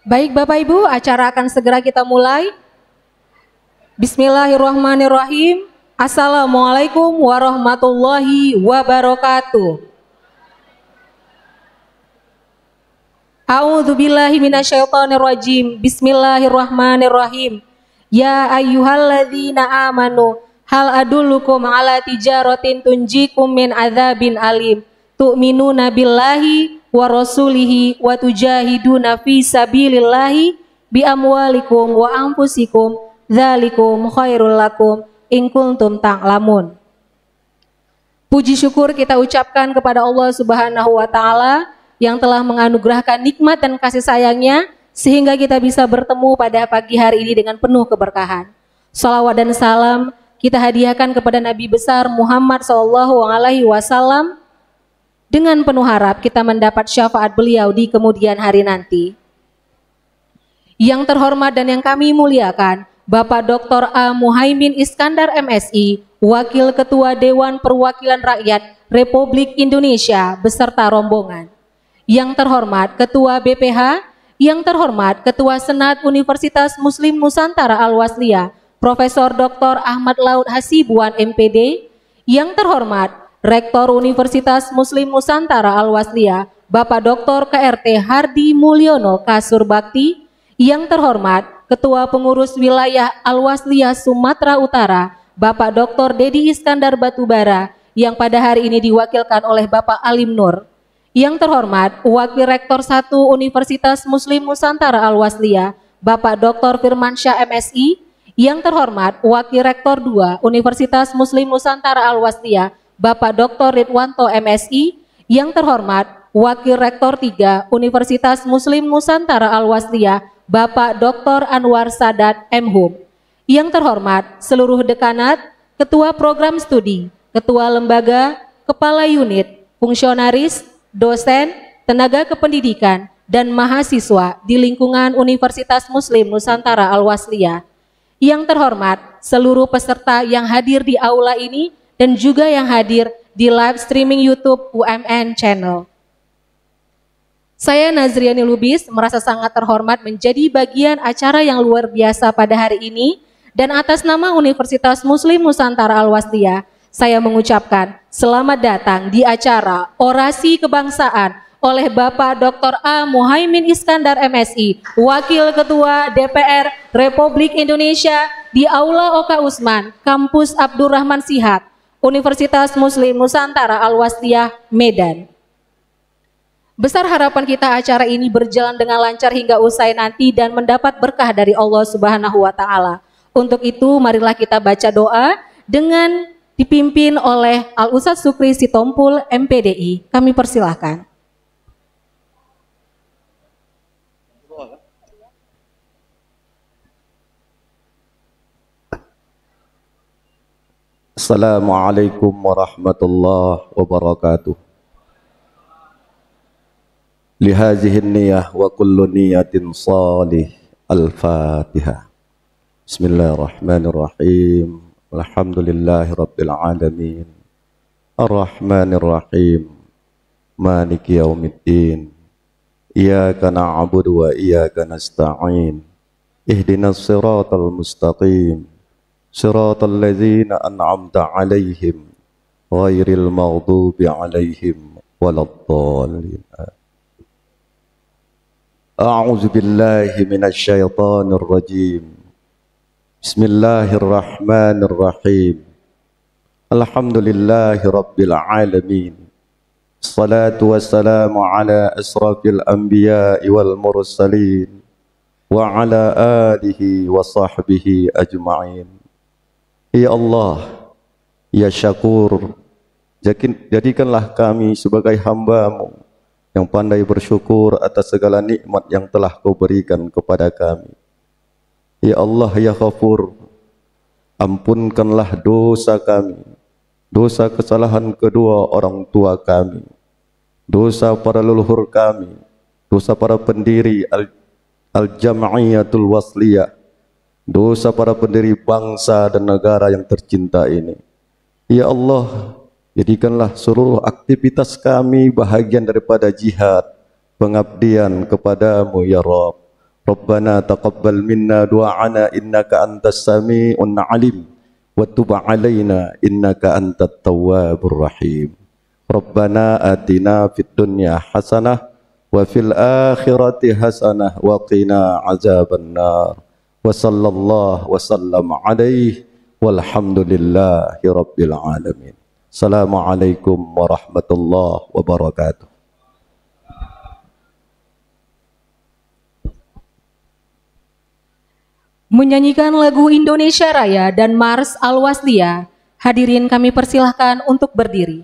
Baik Bapak Ibu, acara akan segera kita mulai. Bismillahirrahmanirrahim. Assalamualaikum warahmatullahi wabarakatuh. A'udzubillahi minasyaitonirrajim. Bismillahirrahmanirrahim. Ya ayyuhalladzina amanu hal adullukum ala tijaratin tunjikum min adzabin alim tu'minuna billahi wa rasulihi wa tujahiduna fi sabilillahi bi amwalikum wa anfusikum dzalikum khairul lakum in kuntum ta'lamun. Puji syukur kita ucapkan kepada Allah Subhanahu wa taala yang telah menganugerahkan nikmat dan kasih sayangnya sehingga kita bisa bertemu pada pagi hari ini dengan penuh keberkahan. Salawat dan salam kita hadiahkan kepada Nabi besar Muhammad SAW dengan penuh harap kita mendapat syafaat beliau di kemudian hari nanti. Yang terhormat dan yang kami muliakan, Bapak Dr. A. Muhaimin Iskandar MSI, Wakil Ketua Dewan Perwakilan Rakyat Republik Indonesia beserta rombongan. Yang terhormat Ketua BPH, yang terhormat Ketua Senat Universitas Muslim Nusantara Al-Wasliyah, Profesor Dr. Ahmad Laud Hasibuan MPD, yang terhormat Rektor Universitas Muslim Nusantara Al-Wasliyah, Bapak Dr. KRT Hardi Mulyono Kasurbakti, yang terhormat Ketua Pengurus Wilayah Al-Wasliyah Sumatera Utara, Bapak Dr. Dedi Iskandar Batubara, yang pada hari ini diwakilkan oleh Bapak Alim Nur, yang terhormat Wakil Rektor 1 Universitas Muslim Nusantara Al-Wasliyah, Bapak Dr. Firmansyah MSI, yang terhormat Wakil Rektor 2 Universitas Muslim Nusantara Al-Wasliyah, Bapak Dr. Ridwanto MSI, yang terhormat Wakil Rektor 3 Universitas Muslim Nusantara Al-Wasliyah, Bapak Dr. Anwar Sadat MHum, yang terhormat seluruh dekanat, Ketua Program Studi, Ketua Lembaga, Kepala Unit, Fungsionaris, dosen, tenaga kependidikan, dan mahasiswa di lingkungan Universitas Muslim Nusantara Al-Wasliyah. Yang terhormat seluruh peserta yang hadir di aula ini dan juga yang hadir di live streaming YouTube UMN Channel. Saya Nazriani Lubis merasa sangat terhormat menjadi bagian acara yang luar biasa pada hari ini dan atas nama Universitas Muslim Nusantara Al-Wasliyah, saya mengucapkan selamat datang di acara Orasi Kebangsaan oleh Bapak Dr. A. Muhaimin Iskandar MSI, Wakil Ketua DPR Republik Indonesia di Aula Oka Usman, Kampus Abdurrahman Shihab, Universitas Muslim Nusantara Al-Wasliyah, Medan. Besar harapan kita acara ini berjalan dengan lancar hingga usai nanti dan mendapat berkah dari Allah Subhanahu wa taala. Untuk itu marilah kita baca doa dengan dipimpin oleh Al-Ustadz Sukri Sitompul MPDI. Kami persilahkan. Assalamualaikum warahmatullahi wabarakatuh. Lihazihin niyah wa kullu niyatin salih. Al-Fatihah. Bismillahirrahmanirrahim. Alhamdulillahi rabbil alamin. Ar-Rahmanir-Rahim. Maliki yaumiddin. Iyyaka na'budu wa iyyaka nasta'in. Ihdinas siratal mustaqim. Siratal ladzina an'amta 'alaihim ghairil maghdubi 'alaihim waladdallin. A'udzu billahi minasy syaithanir rajim. Bismillahirrahmanirrahim. Alhamdulillahi rabbil alamin. Salatu wassalamu ala asrafil anbiya'i wal mursalin wa ala alihi wa sahbihi ajma'in. Ya Allah, ya Syakur, jadikanlah kami sebagai hamba-Mu yang pandai bersyukur atas segala nikmat yang telah Kau berikan kepada kami. Ya Allah, ya Ghafur, ampunkanlah dosa kami, dosa kesalahan kedua orang tua kami, dosa para leluhur kami, dosa para pendiri Al-Jam'iyatul Wasliyah, dosa para pendiri bangsa dan negara yang tercinta ini. Ya Allah, jadikanlah seluruh aktivitas kami bahagian daripada jihad, pengabdian kepadamu ya Rabb. Rabbana taqabbal minna du'ana innaka antas sami'un alim wa tub 'alaina innaka antat tawwabur rahim. Rabbana atina fid dunya hasanah wa fil akhirati hasanah wa qina azabannar. Wa sallallahu wa sallam alaihi walhamdulillahi rabbil alamin. Assalamualaikum warahmatullahi wabarakatuh. Menyanyikan lagu Indonesia Raya dan Mars Al-Wasliyah, hadirin kami persilahkan untuk berdiri.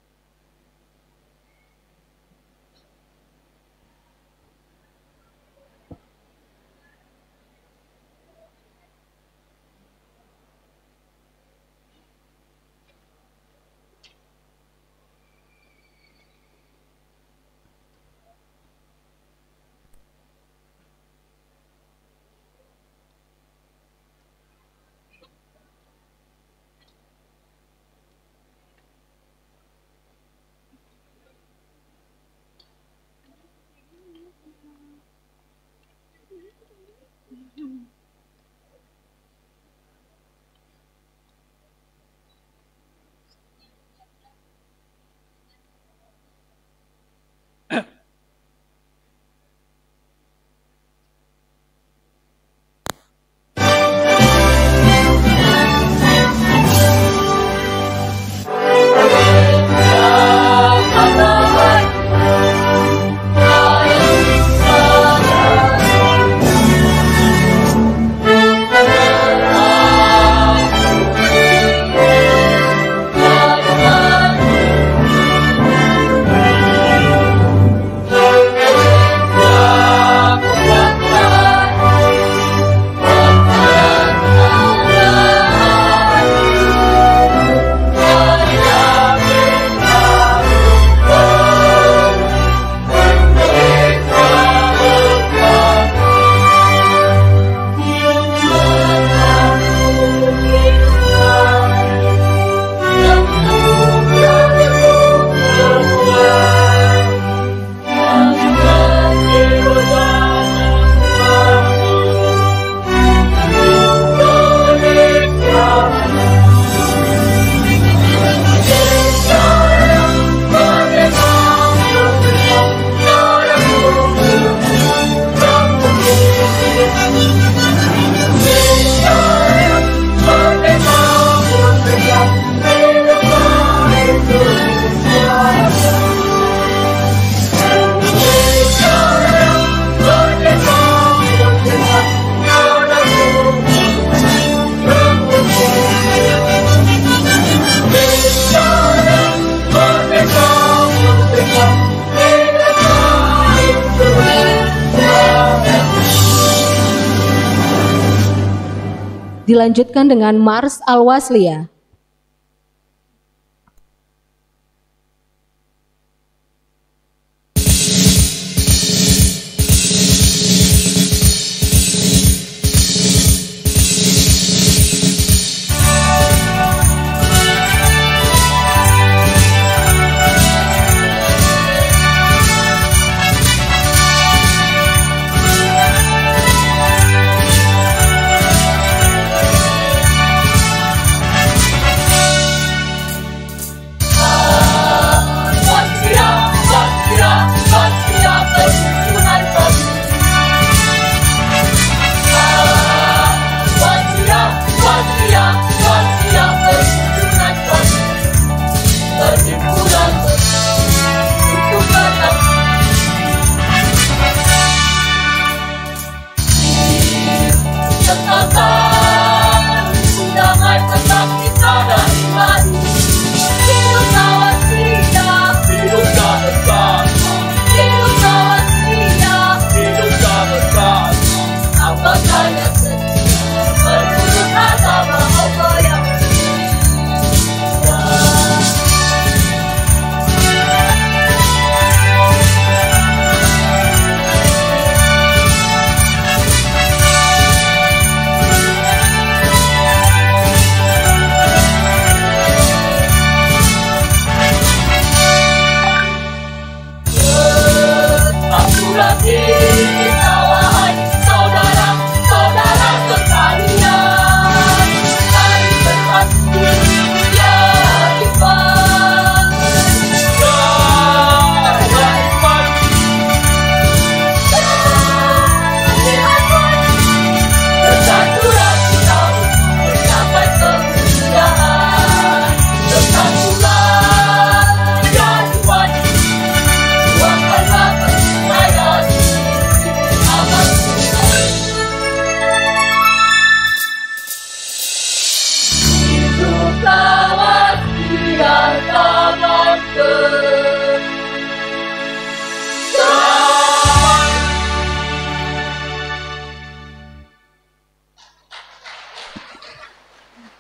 Dilanjutkan dengan Mars Al-Wasliyah.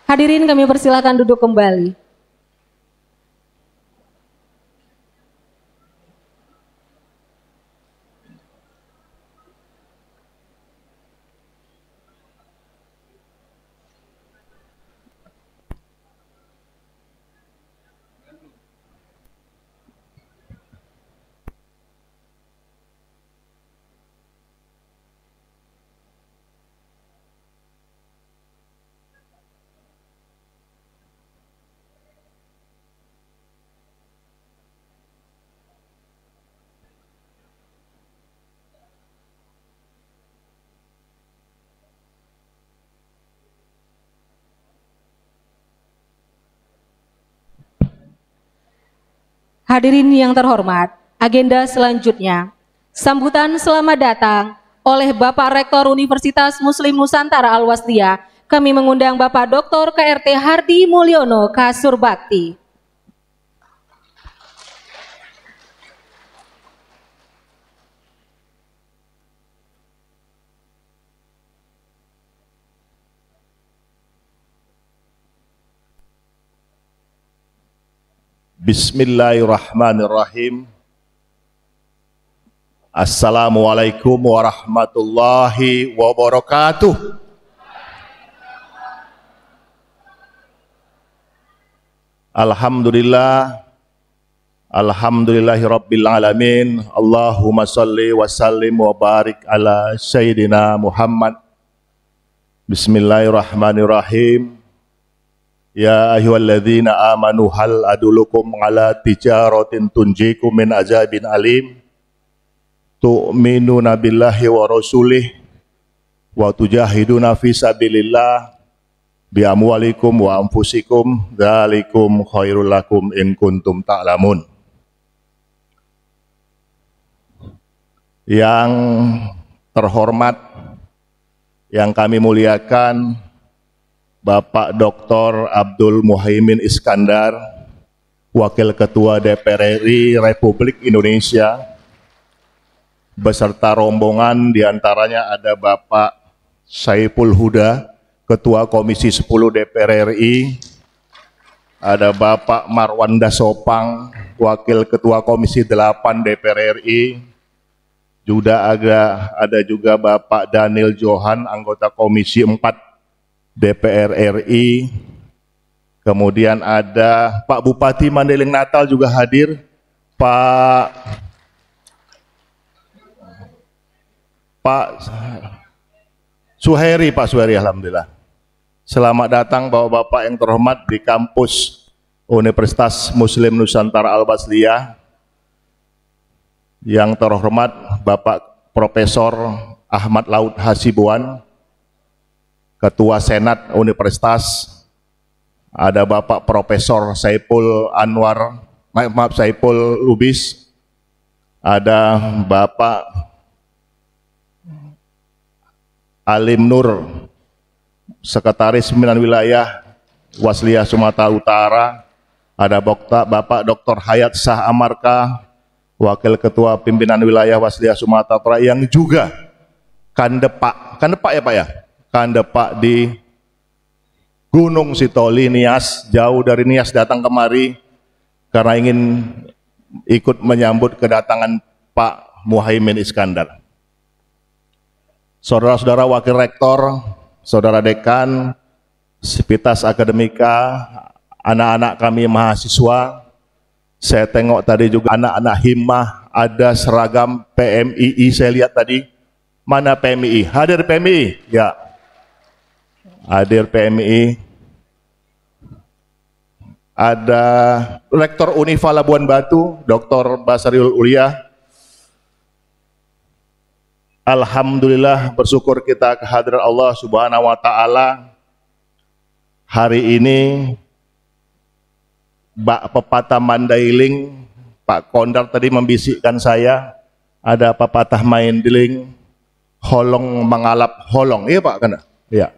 Hadirin kami persilakan duduk kembali. Hadirin yang terhormat, agenda selanjutnya, sambutan selamat datang oleh Bapak Rektor Universitas Muslim Nusantara Al-Wasliyah. Kami mengundang Bapak Dr. KRT Hardi Mulyono Kasurbakti. Bismillahirrahmanirrahim. Assalamualaikum warahmatullahi wabarakatuh. Alhamdulillah, alhamdulillahi rabbil alamin. Allahumma salli wa sallim wa barik ala Sayyidina Muhammad. Bismillahirrahmanirrahim. Ya ayyuhalladzina amanu hal adulukum ala tijaratin tunjikum min azabin alim tu'minuna billahi wa rasulih wa tujahiduna fi sabilillah bi amwalikum wa anfusikum dzalikum khairul lakum in kuntum ta'lamun. Yang terhormat, yang kami muliakan, Bapak Dr. Abdul Muhaimin Iskandar, Wakil Ketua DPR RI Republik Indonesia, beserta rombongan, diantaranya ada Bapak Saiful Huda, Ketua Komisi 10 DPR RI, ada Bapak Marwanda Sopang, Wakil Ketua Komisi 8 DPR RI, juga ada juga Bapak Daniel Johan, anggota Komisi 4 DPR RI, kemudian ada Pak Bupati Mandailing Natal juga hadir, Pak Suheri, alhamdulillah. Selamat datang Bapak-Bapak yang terhormat di kampus Universitas Muslim Nusantara Al-Wasliyah. Yang terhormat Bapak Profesor Ahmad Laut Hasibuan, Ketua Senat Universitas, ada Bapak Profesor Saiful Lubis, ada Bapak Alim Nur, Sekretaris Pimpinan Wilayah Wasliyah Sumatera Utara, ada Bapak Dr. Hayat Shah Amarka, Wakil Ketua Pimpinan Wilayah Wasliyah Sumatera Utara, yang juga kandepak ya Pak ya? Kandepak di Gunung Sitoli, Nias, jauh dari Nias datang kemari karena ingin ikut menyambut kedatangan Pak Muhaimin Iskandar. Saudara-saudara Wakil Rektor, Saudara Dekan, Sivitas Akademika, anak-anak kami mahasiswa, saya tengok tadi juga anak-anak himmah, ada seragam PMII saya lihat tadi. Mana PMII? Hadir PMII? Ya. Hadir PMI, ada Rektor Unifa Labuan Batu, Dr. Basariul Ulia. Alhamdulillah, bersyukur kita kehadiran Allah Subhanahu wa Ta'ala. Hari ini Mbak Pepatah Mandailing, Pak Kondar tadi membisikkan saya, ada pepatah Mandailing, holong mengalap holong. Iya Pak, kan? Iya.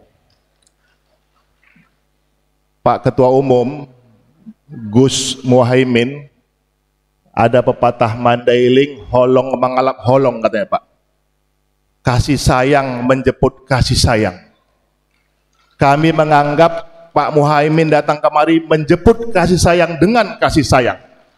Pak Ketua Umum Gus Muhaimin, ada pepatah Mandailing, holong mengalap holong katanya Pak. Kasih sayang menjemput kasih sayang. Kami menganggap Pak Muhaimin datang kemari menjemput kasih sayang dengan kasih sayang.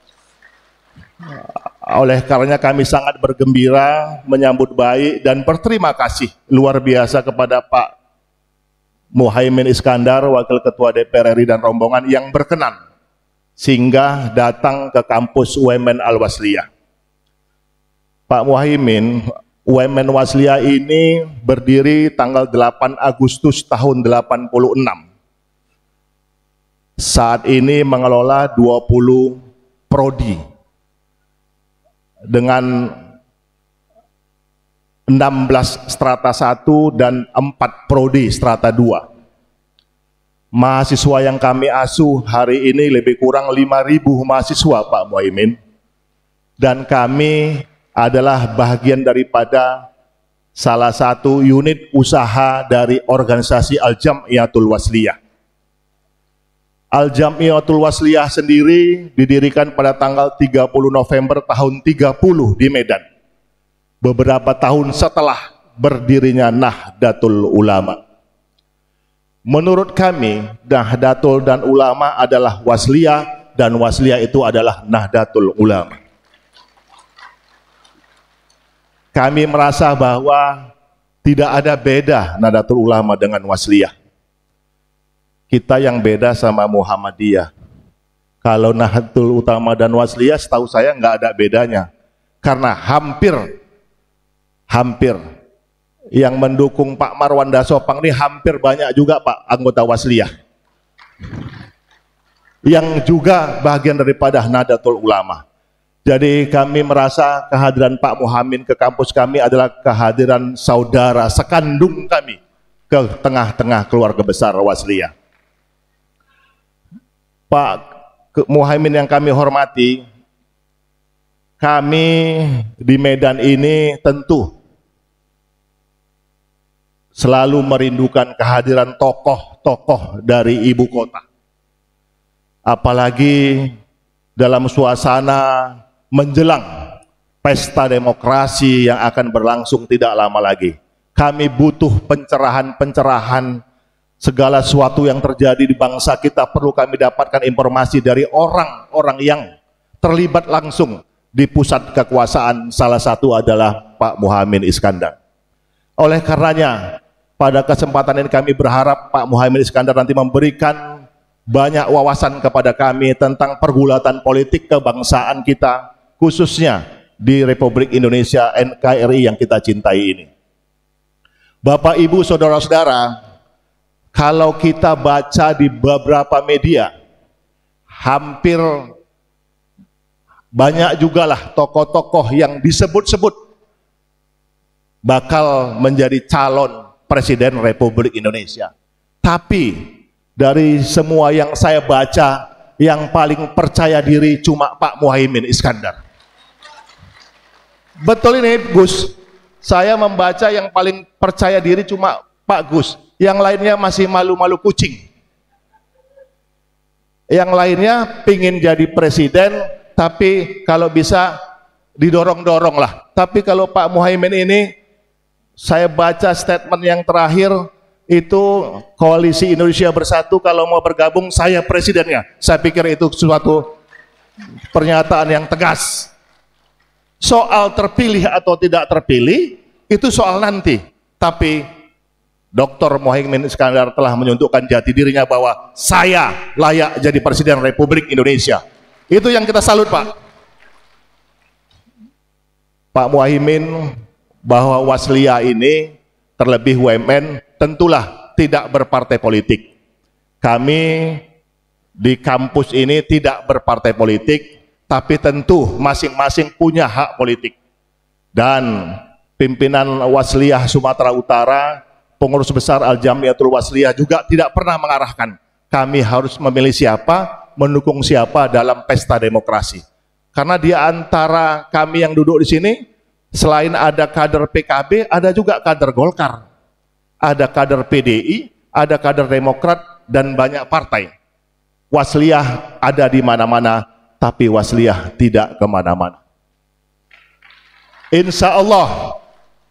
Oleh karenanya kami sangat bergembira, menyambut baik dan berterima kasih luar biasa kepada Pak Muhaimin Iskandar, Wakil Ketua DPR RI dan rombongan yang berkenan singgah datang ke kampus UMN Al-Wasliyah. Pak Muhaimin, UMN Wasliyah ini berdiri tanggal 8 Agustus tahun 86. Saat ini mengelola 20 prodi dengan 16 strata 1 dan 4 prodi strata 2. Mahasiswa yang kami asuh hari ini lebih kurang 5.000 mahasiswa, Pak Muhaimin. Dan kami adalah bagian daripada salah satu unit usaha dari organisasi Al-Jam'iyatul Wasliyah. Al-Jam'iyatul Wasliyah sendiri didirikan pada tanggal 30 November tahun 30 di Medan. Beberapa tahun setelah berdirinya Nahdlatul Ulama. Menurut kami, Nahdlatul dan Ulama adalah Wasliyah dan Wasliyah itu adalah Nahdlatul Ulama. Kami merasa bahwa tidak ada beda Nahdlatul Ulama dengan Wasliyah. Kita yang beda sama Muhammadiyah. Kalau Nahdlatul Ulama dan Wasliyah setahu saya nggak ada bedanya. Karena hampir yang mendukung Pak Marwanda Sopang ini hampir banyak juga Pak anggota Wasliyah. Yang juga bagian daripada Nahdlatul Ulama. Jadi kami merasa kehadiran Pak Muhaimin ke kampus kami adalah kehadiran saudara sekandung kami ke tengah-tengah keluarga besar Wasliyah. Pak Muhaimin yang kami hormati, kami di Medan ini tentu selalu merindukan kehadiran tokoh-tokoh dari ibu kota. Apalagi dalam suasana menjelang pesta demokrasi yang akan berlangsung tidak lama lagi. Kami butuh pencerahan-pencerahan segala sesuatu yang terjadi di bangsa kita, perlu kami dapatkan informasi dari orang-orang yang terlibat langsung di pusat kekuasaan, salah satu adalah Pak Muhaimin Iskandar. Oleh karenanya, pada kesempatan ini kami berharap Pak Muhaimin Iskandar nanti memberikan banyak wawasan kepada kami tentang pergulatan politik kebangsaan kita, khususnya di Republik Indonesia NKRI yang kita cintai ini. Bapak, Ibu, Saudara-saudara, kalau kita baca di beberapa media, hampir banyak juga lah tokoh-tokoh yang disebut-sebut bakal menjadi calon Presiden Republik Indonesia. Tapi dari semua yang saya baca, yang paling percaya diri cuma Pak Muhaimin Iskandar. Betul ini Gus, saya membaca yang paling percaya diri cuma Pak Gus, yang lainnya masih malu-malu kucing. Yang lainnya pingin jadi presiden, tapi kalau bisa didorong-dorong lah. Tapi kalau Pak Muhaimin ini, saya baca statement yang terakhir itu Koalisi Indonesia Bersatu kalau mau bergabung saya presidennya. Saya pikir itu suatu pernyataan yang tegas. Soal terpilih atau tidak terpilih itu soal nanti. Tapi Dr. Muhaimin Iskandar telah menunjukkan jati dirinya bahwa saya layak jadi Presiden Republik Indonesia. Itu yang kita salut, Pak. Pak Muhaimin, bahwa Wasliyah ini terlebih UMN tentulah tidak berpartai politik. Kami di kampus ini tidak berpartai politik, tapi tentu masing-masing punya hak politik. Dan pimpinan Wasliyah Sumatera Utara, pengurus besar Al-Jam'iyatul Wasliyah juga tidak pernah mengarahkan kami harus memilih siapa, mendukung siapa dalam pesta demokrasi. Karena di antara kami yang duduk di sini, selain ada kader PKB, ada juga kader Golkar, ada kader PDI, ada kader Demokrat, dan banyak partai. Wasliyah ada di mana-mana, tapi Wasliyah tidak kemana-mana. Insya Allah,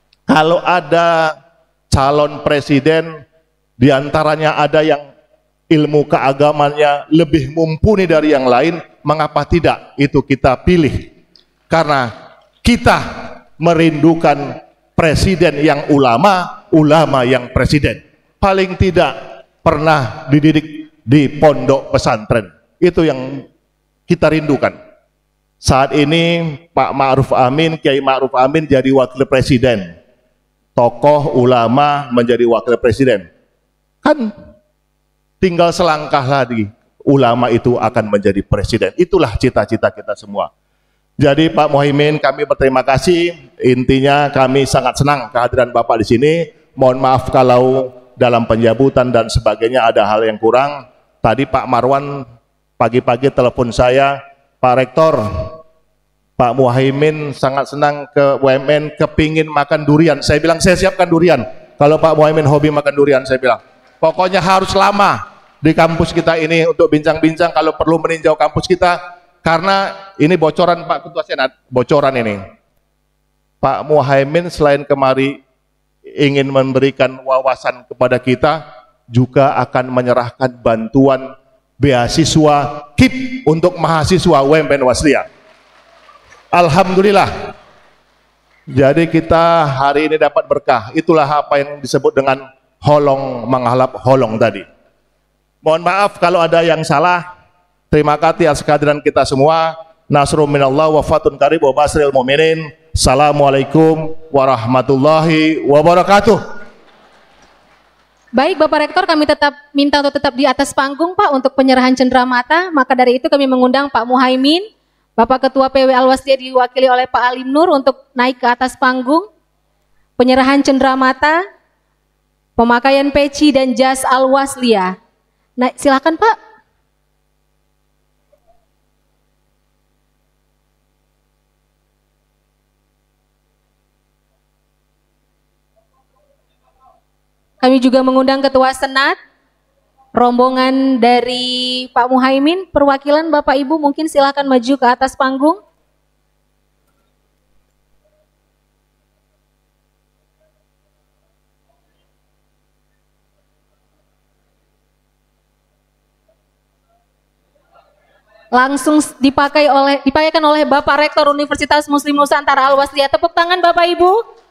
kalau ada calon presiden, diantaranya ada yang ilmu keagamannya lebih mumpuni dari yang lain, mengapa tidak itu kita pilih? Karena kita merindukan presiden yang ulama, ulama yang presiden. Paling tidak pernah dididik di pondok pesantren. Itu yang kita rindukan. Saat ini Pak Ma'ruf Amin, Kiai Ma'ruf Amin jadi wakil presiden. Tokoh ulama menjadi wakil presiden. Kan tinggal selangkah lagi ulama itu akan menjadi presiden. Itulah cita-cita kita semua. Jadi Pak Muhaimin, kami berterima kasih. Intinya kami sangat senang kehadiran Bapak di sini. Mohon maaf kalau dalam penjemputan dan sebagainya ada hal yang kurang. Tadi Pak Marwan pagi-pagi telepon saya, Pak Rektor, Pak Muhaimin sangat senang ke UMN, kepingin makan durian. Saya bilang saya siapkan durian. Kalau Pak Muhaimin hobi makan durian, saya bilang pokoknya harus lama di kampus kita ini untuk bincang-bincang, kalau perlu meninjau kampus kita, karena ini bocoran Pak Ketua Senat, bocoran ini. Pak Muhaimin selain kemari ingin memberikan wawasan kepada kita, juga akan menyerahkan bantuan beasiswa KIP untuk mahasiswa UMN Wasliyah. Alhamdulillah. Jadi kita hari ini dapat berkah. Itulah apa yang disebut dengan holong menghalap holong tadi. Mohon maaf kalau ada yang salah. Terima kasih atas kehadiran kita semua. Nasrul minallah wa fatun qarib wa basril mu'minin. Assalamualaikum warahmatullahi wabarakatuh. Baik Bapak Rektor, kami tetap minta untuk tetap di atas panggung Pak untuk penyerahan cenderamata. Maka dari itu kami mengundang Pak Muhaimin, Bapak Ketua PW Al-Wasliyah diwakili oleh Pak Alim Nur untuk naik ke atas panggung. Penyerahan cenderamata, pemakaian peci dan jas Al-Wasliyah. Nah, silakan Pak. Kami juga mengundang Ketua Senat, rombongan dari Pak Muhaimin, perwakilan Bapak Ibu mungkin silakan maju ke atas panggung. Langsung dipakaikan oleh Bapak Rektor Universitas Muslim Nusantara Al-Wasliyah. Tepuk tangan Bapak Ibu.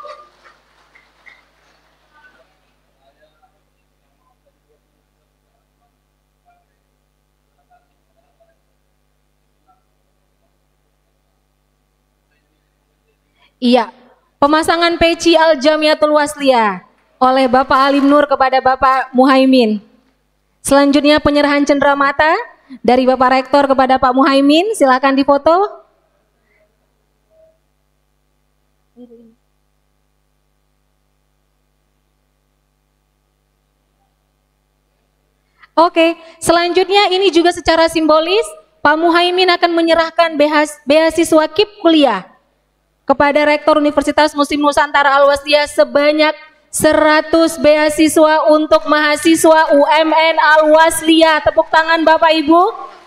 Iya, pemasangan peci Al-Jamiatul Wasliyah oleh Bapak Alim Nur kepada Bapak Muhaimin. Selanjutnya penyerahan cenderamata dari Bapak Rektor kepada Pak Muhaimin, silakan difoto. Oke, selanjutnya ini juga secara simbolis Pak Muhaimin akan menyerahkan beasiswa KIP kuliah kepada Rektor Universitas Muslim Nusantara Al-Wasliyah sebanyak 100 beasiswa untuk mahasiswa UMN Al-Wasliyah. Tepuk tangan Bapak Ibu.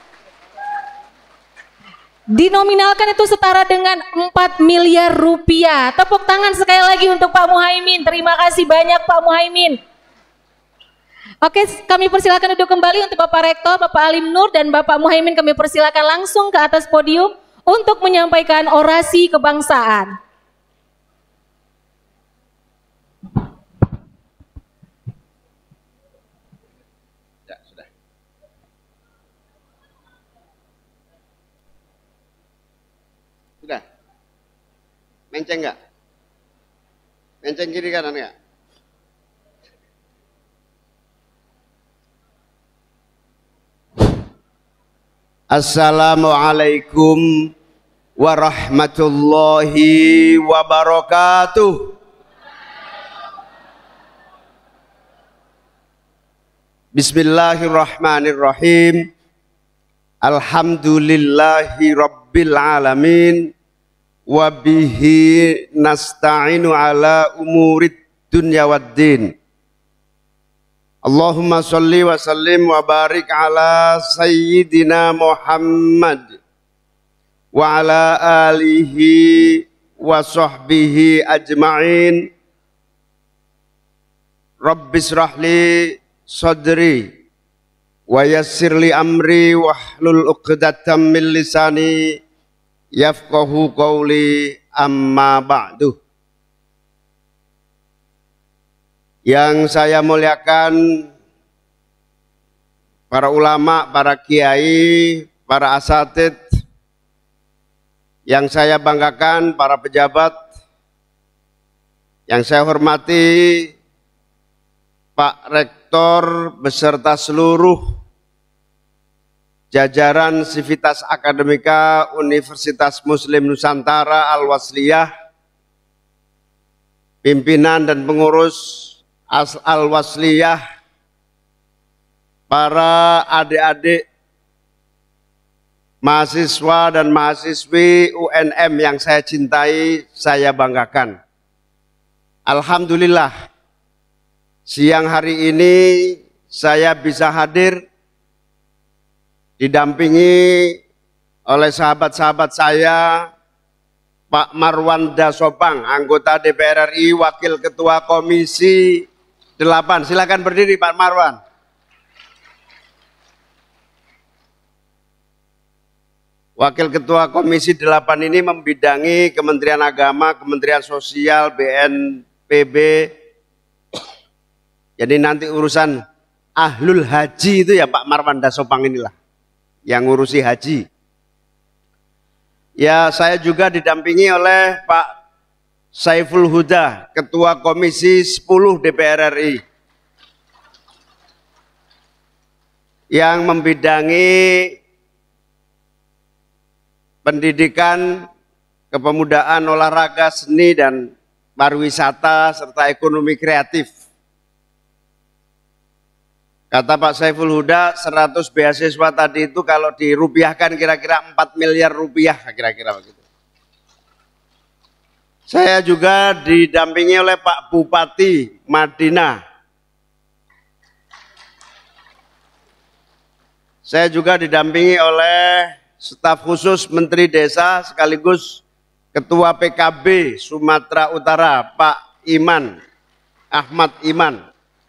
Dinominalkan itu setara dengan 4 miliar rupiah. Tepuk tangan sekali lagi untuk Pak Muhaimin. Terima kasih banyak Pak Muhaimin. Oke, kami persilakan duduk kembali untuk Bapak Rektor, Bapak Alim Nur dan Bapak Muhaimin. Kami persilakan langsung ke atas podium untuk menyampaikan orasi kebangsaan. Ya, sudah. Sudah. Menceng enggak? Menceng kiri kanan enggak? Assalamualaikum warahmatullahi wabarakatuh. Bismillahirrahmanirrahim. Alhamdulillahi rabbil alamin. Wabihi nasta'inu ala umurid dunya waddin. Allahumma salli wa sallim wa barik ala sayyidina Muhammad wa ala alihi wa sahbihi ajma'in. Rabbis rahli sadri wa yassir li amri wahlul 'uqdatam min lisani yafqahu qawli, amma ba'du. Yang saya muliakan para ulama, para kiai, para asatid, yang saya banggakan para pejabat, yang saya hormati Pak Rektor beserta seluruh jajaran Sivitas Akademika Universitas Muslim Nusantara Al-Wasliyah, pimpinan dan pengurus Al-Wasliyah, para adik-adik mahasiswa dan mahasiswi UNM yang saya cintai, saya banggakan. Alhamdulillah, siang hari ini saya bisa hadir didampingi oleh sahabat-sahabat saya, Pak Marwan Dasopang, anggota DPR RI, Wakil Ketua Komisi 8. Silakan berdiri Pak Marwan. Wakil Ketua Komisi 8 ini membidangi Kementerian Agama, Kementerian Sosial, BNPB. Jadi nanti urusan ahlul haji itu ya Pak Marwan Dasopang inilah yang ngurusi haji. Ya, saya juga didampingi oleh Pak Saiful Huda, Ketua Komisi 10 DPR RI, yang membidangi pendidikan, kepemudaan, olahraga, seni, dan pariwisata, serta ekonomi kreatif. Kata Pak Saiful Huda, 100 beasiswa tadi itu kalau dirupiahkan kira-kira 4 miliar rupiah, kira-kira begitu. Saya juga didampingi oleh Pak Bupati Madinah. Saya juga didampingi oleh staf khusus Menteri Desa sekaligus Ketua PKB Sumatera Utara, Pak Iman, Ahmad Iman.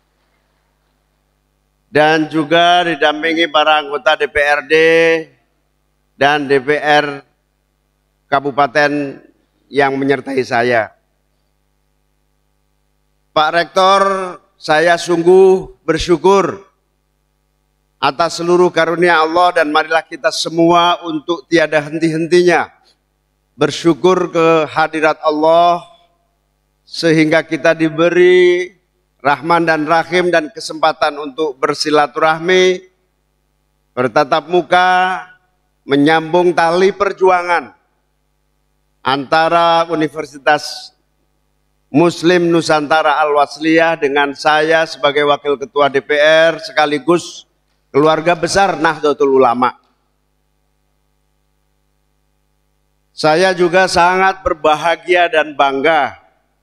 Dan juga didampingi para anggota DPRD dan DPR Kabupaten yang menyertai saya. Pak Rektor, saya sungguh bersyukur atas seluruh karunia Allah, dan marilah kita semua untuk tiada henti-hentinya bersyukur ke hadirat Allah sehingga kita diberi Rahman dan Rahim dan kesempatan untuk bersilaturahmi, bertatap muka, menyambung tali perjuangan antara Universitas Muslim Nusantara Al-Wasliyah dengan saya sebagai Wakil Ketua DPR sekaligus keluarga besar Nahdlatul Ulama. Saya juga sangat berbahagia dan bangga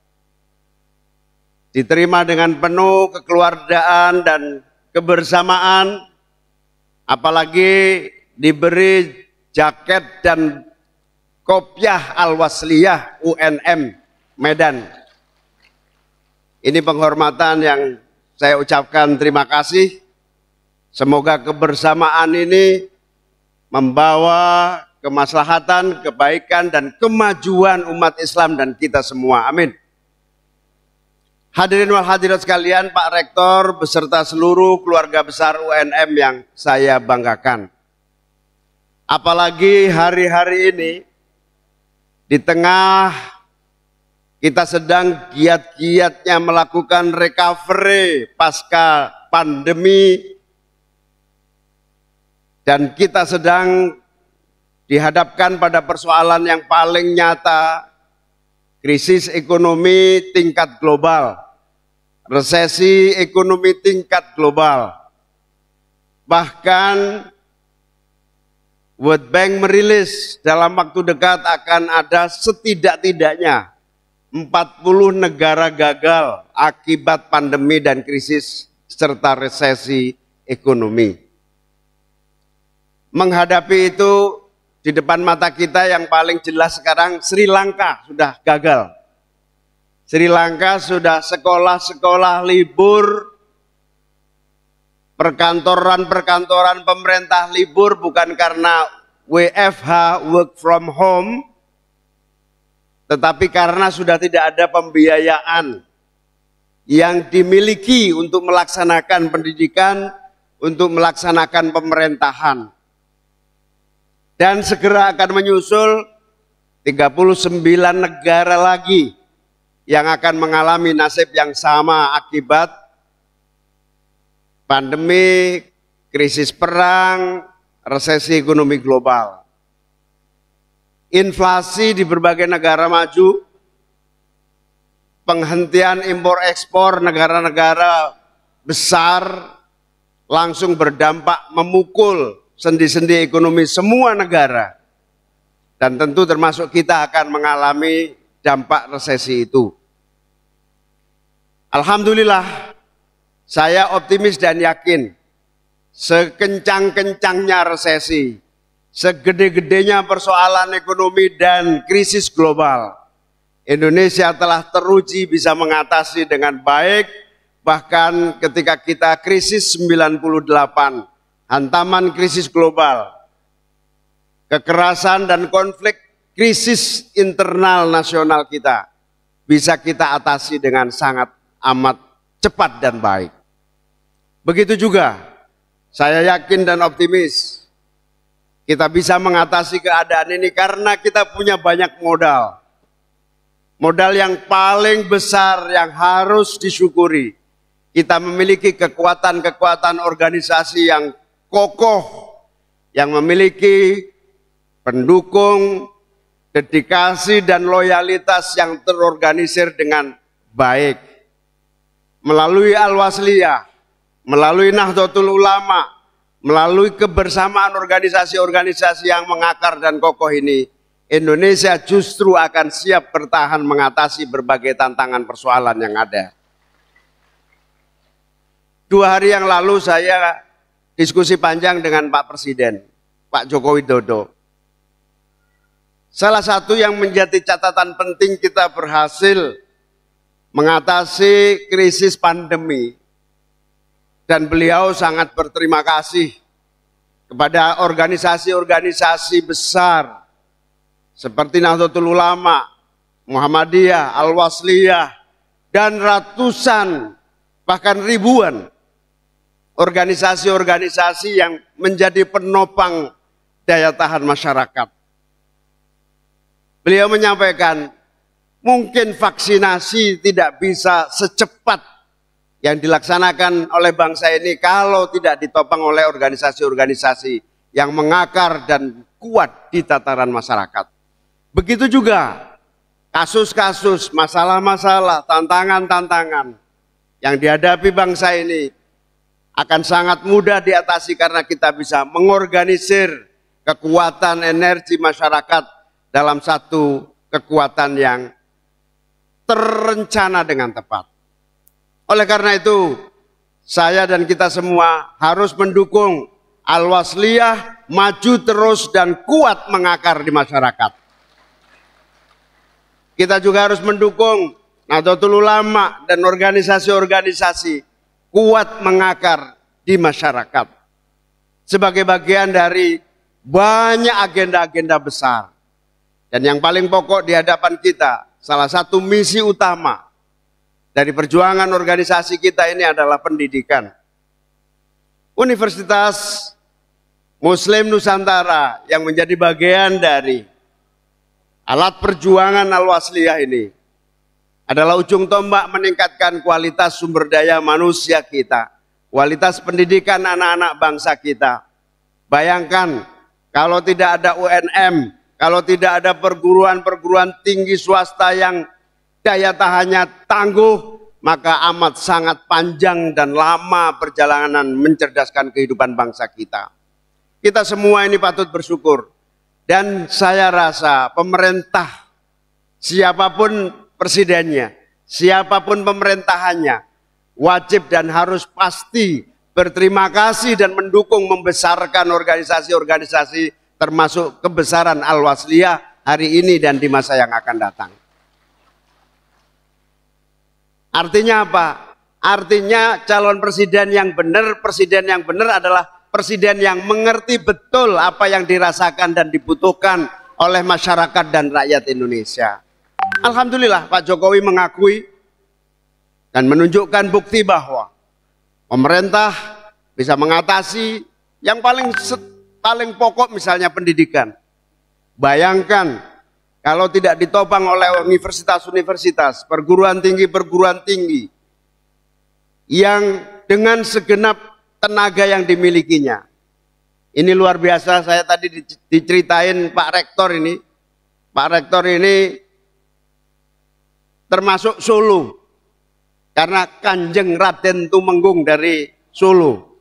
diterima dengan penuh kekeluargaan dan kebersamaan, apalagi diberi jaket dan kopiah Al-Wasliyah UNM Medan. Ini penghormatan yang saya ucapkan terima kasih. Semoga kebersamaan ini membawa kemaslahatan, kebaikan, dan kemajuan umat Islam dan kita semua. Amin. Hadirin wal hadirat sekalian, Pak Rektor beserta seluruh keluarga besar UNM yang saya banggakan. Apalagi hari-hari ini, di tengah kita sedang giat-giatnya melakukan recovery pasca pandemi, dan kita sedang dihadapkan pada persoalan yang paling nyata, krisis ekonomi tingkat global. Resesi ekonomi tingkat global. Bahkan World Bank merilis dalam waktu dekat akan ada setidak-tidaknya 40 negara gagal akibat pandemi dan krisis serta resesi ekonomi. Menghadapi itu, di depan mata kita yang paling jelas sekarang Sri Lanka sudah gagal. Sri Lanka sudah sekolah-sekolah libur, perkantoran-perkantoran pemerintah libur bukan karena WFH, work from home, tetapi karena sudah tidak ada pembiayaan yang dimiliki untuk melaksanakan pendidikan, untuk melaksanakan pemerintahan. Dan segera akan menyusul 39 negara lagi yang akan mengalami nasib yang sama akibat pandemi, krisis perang, resesi ekonomi global. Inflasi di berbagai negara maju, penghentian impor ekspor negara-negara besar langsung berdampak memukul sendi-sendi ekonomi semua negara, dan tentu termasuk kita akan mengalami dampak resesi itu. Alhamdulillah, saya optimis dan yakin sekencang-kencangnya resesi, segede-gedenya persoalan ekonomi dan krisis global, Indonesia telah teruji bisa mengatasi dengan baik. Bahkan ketika kita krisis 98, hantaman krisis global, kekerasan dan konflik krisis internal nasional kita bisa kita atasi dengan sangat amat cepat dan baik. Begitu juga saya yakin dan optimis kita bisa mengatasi keadaan ini karena kita punya banyak modal. Modal yang paling besar yang harus disyukuri, kita memiliki kekuatan-kekuatan organisasi yang kokoh, yang memiliki pendukung, dedikasi dan loyalitas yang terorganisir dengan baik. Melalui Al-Wasliyah, melalui Nahdlatul Ulama, melalui kebersamaan organisasi-organisasi yang mengakar dan kokoh ini, Indonesia justru akan siap bertahan mengatasi berbagai tantangan persoalan yang ada. 2 hari yang lalu saya diskusi panjang dengan Pak Presiden, Pak Joko Widodo. Salah satu yang menjadi catatan penting kita berhasil mengatasi krisis pandemi. Dan beliau sangat berterima kasih kepada organisasi-organisasi besar seperti Nahdlatul Ulama, Muhammadiyah, Al-Wasliyah, dan ratusan bahkan ribuan organisasi-organisasi yang menjadi penopang daya tahan masyarakat. Beliau menyampaikan, mungkin vaksinasi tidak bisa secepat yang dilaksanakan oleh bangsa ini kalau tidak ditopang oleh organisasi-organisasi yang mengakar dan kuat di tataran masyarakat. Begitu juga kasus-kasus, masalah-masalah, tantangan-tantangan yang dihadapi bangsa ini akan sangat mudah diatasi karena kita bisa mengorganisir kekuatan energi masyarakat dalam satu kekuatan yang terencana dengan tepat. Oleh karena itu, saya dan kita semua harus mendukung Al-Wasliyah maju terus dan kuat mengakar di masyarakat. Kita juga harus mendukung Nahdlatul Ulama dan organisasi-organisasi kuat mengakar di masyarakat. Sebagai bagian dari banyak agenda-agenda besar. Dan yang paling pokok di hadapan kita, salah satu misi utama dari perjuangan organisasi kita ini adalah pendidikan. Universitas Muslim Nusantara yang menjadi bagian dari alat perjuangan Al-Wasliyah ini adalah ujung tombak meningkatkan kualitas sumber daya manusia kita, kualitas pendidikan anak-anak bangsa kita. Bayangkan kalau tidak ada UNM, kalau tidak ada perguruan-perguruan tinggi swasta yang daya tahannya tangguh, maka amat sangat panjang dan lama perjalanan mencerdaskan kehidupan bangsa kita. Kita semua ini patut bersyukur. Dan saya rasa pemerintah, siapapun presidennya, siapapun pemerintahannya, wajib dan harus pasti berterima kasih dan mendukung membesarkan organisasi-organisasi termasuk kebesaran Al-Wasliyah hari ini dan di masa yang akan datang. Artinya apa? Artinya calon presiden yang benar adalah presiden yang mengerti betul apa yang dirasakan dan dibutuhkan oleh masyarakat dan rakyat Indonesia. Alhamdulillah Pak Jokowi mengakui dan menunjukkan bukti bahwa pemerintah bisa mengatasi yang paling pokok, misalnya pendidikan. Bayangkan kalau tidak ditopang oleh universitas-universitas, perguruan tinggi yang dengan segenap tenaga yang dimilikinya. Ini luar biasa. Saya tadi diceritain Pak Rektor ini. Pak Rektor ini termasuk Solo. Karena Kanjeng Raden Tumenggung dari Solo.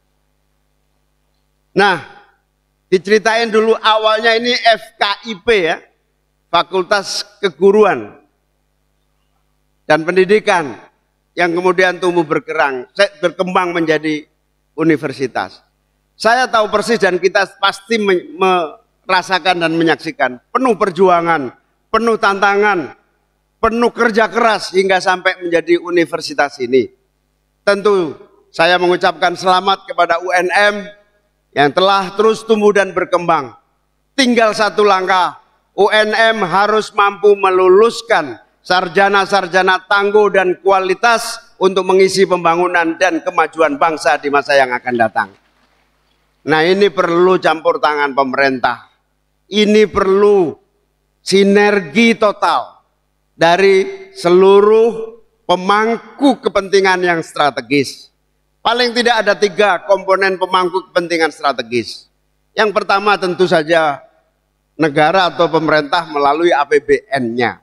Nah, diceritain dulu awalnya ini FKIP ya. Fakultas Keguruan dan Pendidikan. Yang kemudian tumbuh berkembang menjadi universitas. Saya tahu persis dan kita pasti merasakan dan menyaksikan penuh perjuangan, penuh tantangan, penuh kerja keras hingga sampai menjadi universitas ini. Tentu saya mengucapkan selamat kepada UNM yang telah terus tumbuh dan berkembang. Tinggal satu langkah, UNM harus mampu meluluskan sarjana-sarjana tangguh dan kualitas untuk mengisi pembangunan dan kemajuan bangsa di masa yang akan datang. Nah, ini perlu campur tangan pemerintah. Ini perlu sinergi total dari seluruh pemangku kepentingan yang strategis. Paling tidak ada 3 komponen pemangku kepentingan strategis. Yang pertama tentu saja negara atau pemerintah melalui APBN-nya.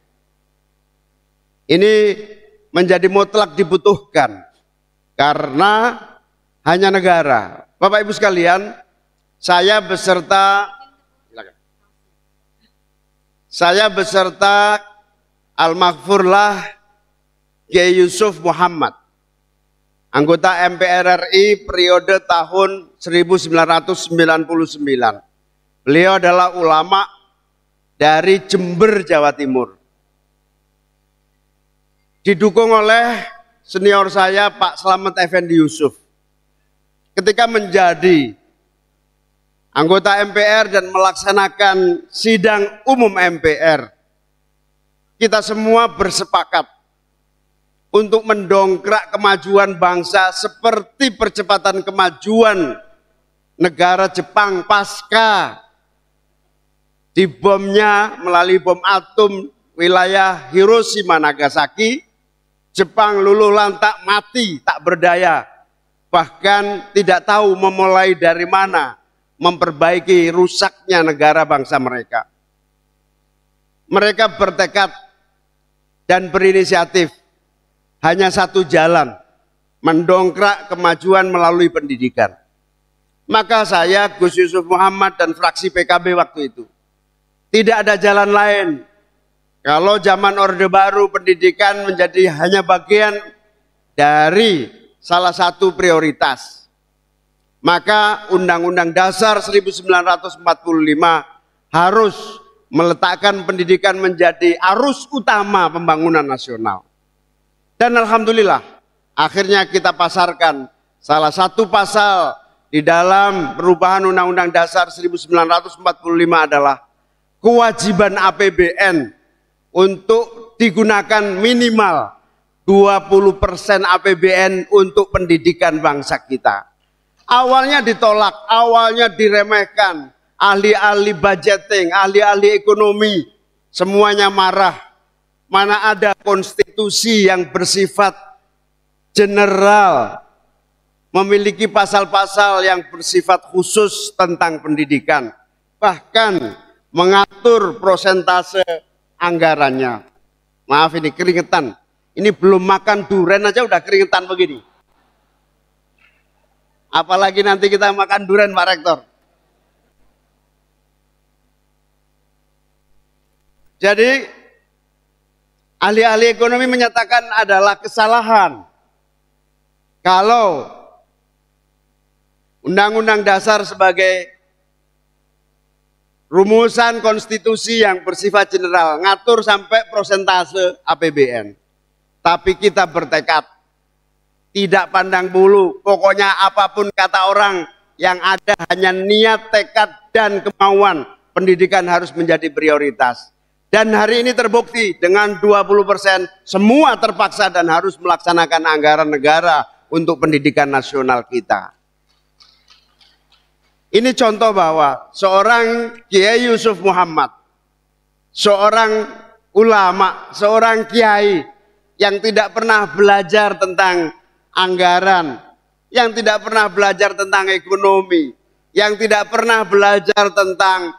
Ini menjadi mutlak dibutuhkan karena hanya negara. Bapak Ibu sekalian, saya beserta Al-Maghfurlah Kiai Yusuf Muhammad, anggota MPR RI periode tahun 1999. Beliau adalah ulama dari Jember, Jawa Timur. Didukung oleh senior saya Pak Slamet Effendi Yusuf. Ketika menjadi anggota MPR dan melaksanakan sidang umum MPR, kita semua bersepakat untuk mendongkrak kemajuan bangsa seperti percepatan kemajuan negara Jepang pasca dibomnya melalui bom atom wilayah Hiroshima Nagasaki. Jepang luluh lantak mati, tak berdaya, bahkan tidak tahu memulai dari mana memperbaiki rusaknya negara bangsa mereka. Mereka bertekad dan berinisiatif hanya satu jalan, mendongkrak kemajuan melalui pendidikan. Maka saya, Gus Yusuf Muhammad dan fraksi PKB waktu itu, tidak ada jalan lain. Kalau zaman Orde Baru pendidikan menjadi hanya bagian dari salah satu prioritas. Maka Undang-Undang Dasar 1945 harus meletakkan pendidikan menjadi arus utama pembangunan nasional. Dan alhamdulillah akhirnya kita pasarkan salah satu pasal di dalam perubahan Undang-Undang Dasar 1945 adalah kewajiban APBN untuk digunakan minimal 20% APBN untuk pendidikan bangsa kita. Awalnya ditolak, awalnya diremehkan, ahli-ahli budgeting, ahli-ahli ekonomi, semuanya marah. Mana ada konstitusi yang bersifat general, memiliki pasal-pasal yang bersifat khusus tentang pendidikan, bahkan mengatur prosentase anggarannya. Maaf ini keringetan, ini belum makan durian aja udah keringetan begini. Apalagi nanti kita makan durian Pak Rektor. Jadi ahli-ahli ekonomi menyatakan adalah kesalahan kalau Undang-Undang Dasar sebagai rumusan konstitusi yang bersifat general ngatur sampai prosentase APBN. Tapi kita bertekad tidak pandang bulu. Pokoknya apapun kata orang, yang ada hanya niat, tekad, dan kemauan. Pendidikan harus menjadi prioritas. Dan hari ini terbukti dengan 20% semua terpaksa dan harus melaksanakan anggaran negara untuk pendidikan nasional kita. Ini contoh bahwa seorang Kiai Yusuf Muhammad, seorang ulama, seorang kiai yang tidak pernah belajar tentang anggaran, yang tidak pernah belajar tentang ekonomi, yang tidak pernah belajar tentang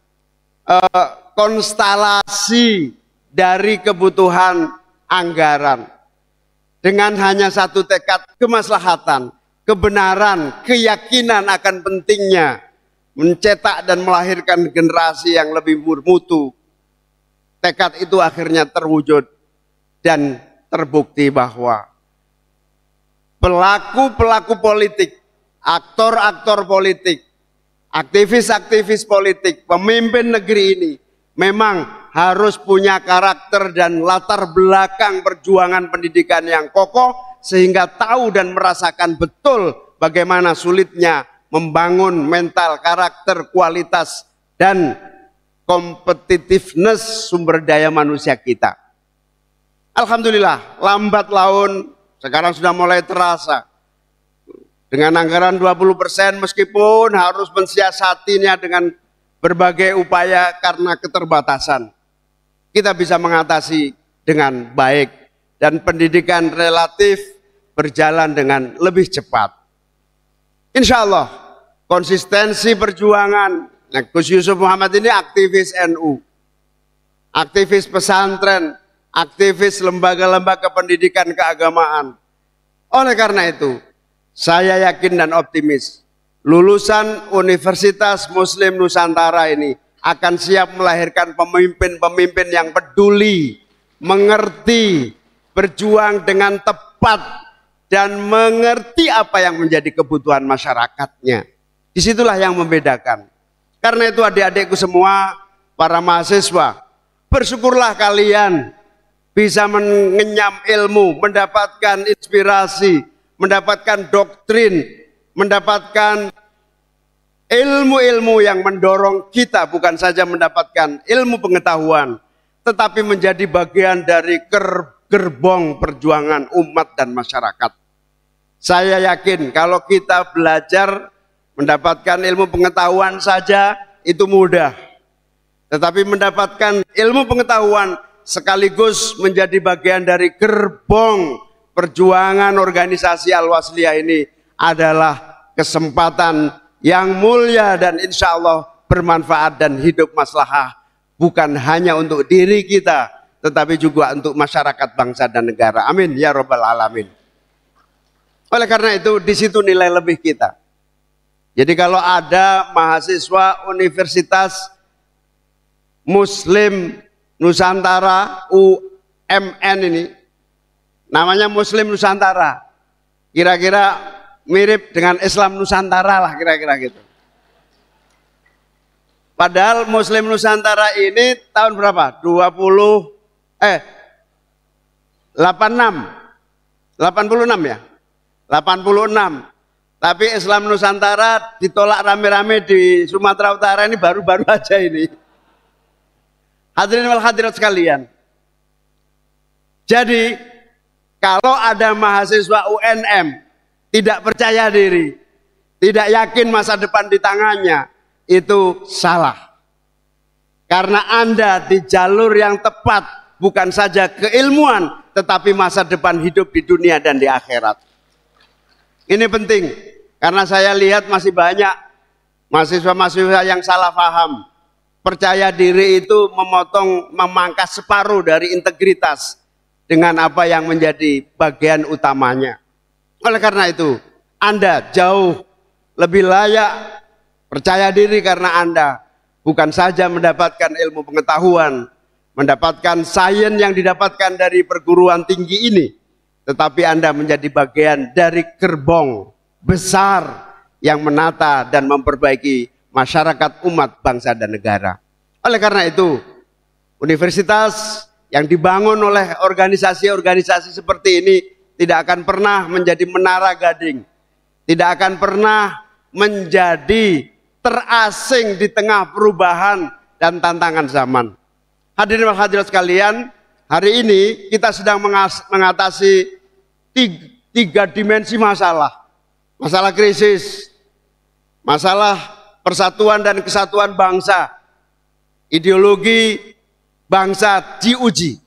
konstelasi dari kebutuhan anggaran. Dengan hanya satu tekad kemaslahatan, kebenaran, keyakinan akan pentingnya mencetak dan melahirkan generasi yang lebih bermutu. Tekad itu akhirnya terwujud dan terbukti bahwa pelaku-pelaku politik, aktor-aktor politik, aktivis-aktivis politik, pemimpin negeri ini memang harus punya karakter dan latar belakang perjuangan pendidikan yang kokoh sehingga tahu dan merasakan betul bagaimana sulitnya membangun mental, karakter, kualitas, dan competitiveness sumber daya manusia kita. Alhamdulillah, lambat laun sekarang sudah mulai terasa. Dengan anggaran 20% meskipun harus mensiasatinya dengan berbagai upaya karena keterbatasan, kita bisa mengatasi dengan baik dan pendidikan relatif berjalan dengan lebih cepat. Insya Allah konsistensi perjuangan. Nah, Gus Yusuf Muhammad ini aktivis NU, aktivis pesantren, aktivis lembaga-lembaga pendidikan keagamaan. Oleh karena itu, saya yakin dan optimis lulusan Universitas Muslim Nusantara ini akan siap melahirkan pemimpin-pemimpin yang peduli, mengerti, berjuang dengan tepat, dan mengerti apa yang menjadi kebutuhan masyarakatnya. Disitulah yang membedakan. Karena itu adik-adikku semua, para mahasiswa, bersyukurlah kalian bisa mengenyam ilmu, mendapatkan inspirasi, mendapatkan doktrin, mendapatkan ilmu-ilmu yang mendorong kita bukan saja mendapatkan ilmu pengetahuan, tetapi menjadi bagian dari gerbong perjuangan umat dan masyarakat. Saya yakin kalau kita belajar mendapatkan ilmu pengetahuan saja itu mudah, tetapi mendapatkan ilmu pengetahuan sekaligus menjadi bagian dari gerbong perjuangan organisasi Al-Wasliyah ini adalah kesempatan yang mulia dan insya Allah bermanfaat dan hidup maslahah bukan hanya untuk diri kita tetapi juga untuk masyarakat, bangsa dan negara. Amin ya Rabbal Alamin. Oleh karena itu di situ nilai lebih kita. Jadi kalau ada mahasiswa Universitas Muslim Nusantara UMN ini namanya Muslim Nusantara, kira-kira mirip dengan Islam Nusantara lah kira-kira gitu. Padahal Muslim Nusantara ini tahun berapa? 86 ya? 86. Tapi Islam Nusantara ditolak rame-rame di Sumatera Utara ini baru-baru aja ini. Hadirin wal hadirat sekalian. Jadi kalau ada mahasiswa UNM tidak percaya diri, tidak yakin masa depan di tangannya, itu salah. Karena Anda di jalur yang tepat, bukan saja keilmuan, tetapi masa depan hidup di dunia dan di akhirat. Ini penting, karena saya lihat masih banyak mahasiswa-mahasiswa yang salah paham. Percaya diri itu memangkas separuh dari integritas dengan apa yang menjadi bagian utamanya. Oleh karena itu, Anda jauh lebih layak percaya diri karena Anda bukan saja mendapatkan ilmu pengetahuan, mendapatkan sains yang didapatkan dari perguruan tinggi ini, tetapi Anda menjadi bagian dari gerbong besar yang menata dan memperbaiki masyarakat, umat, bangsa, dan negara. Oleh karena itu, universitas yang dibangun oleh organisasi-organisasi seperti ini tidak akan pernah menjadi menara gading, tidak akan pernah menjadi terasing di tengah perubahan dan tantangan zaman. Hadirin dan hadirat sekalian, hari ini kita sedang mengatasi tiga dimensi masalah. Masalah krisis, masalah persatuan dan kesatuan bangsa, ideologi bangsa diuji.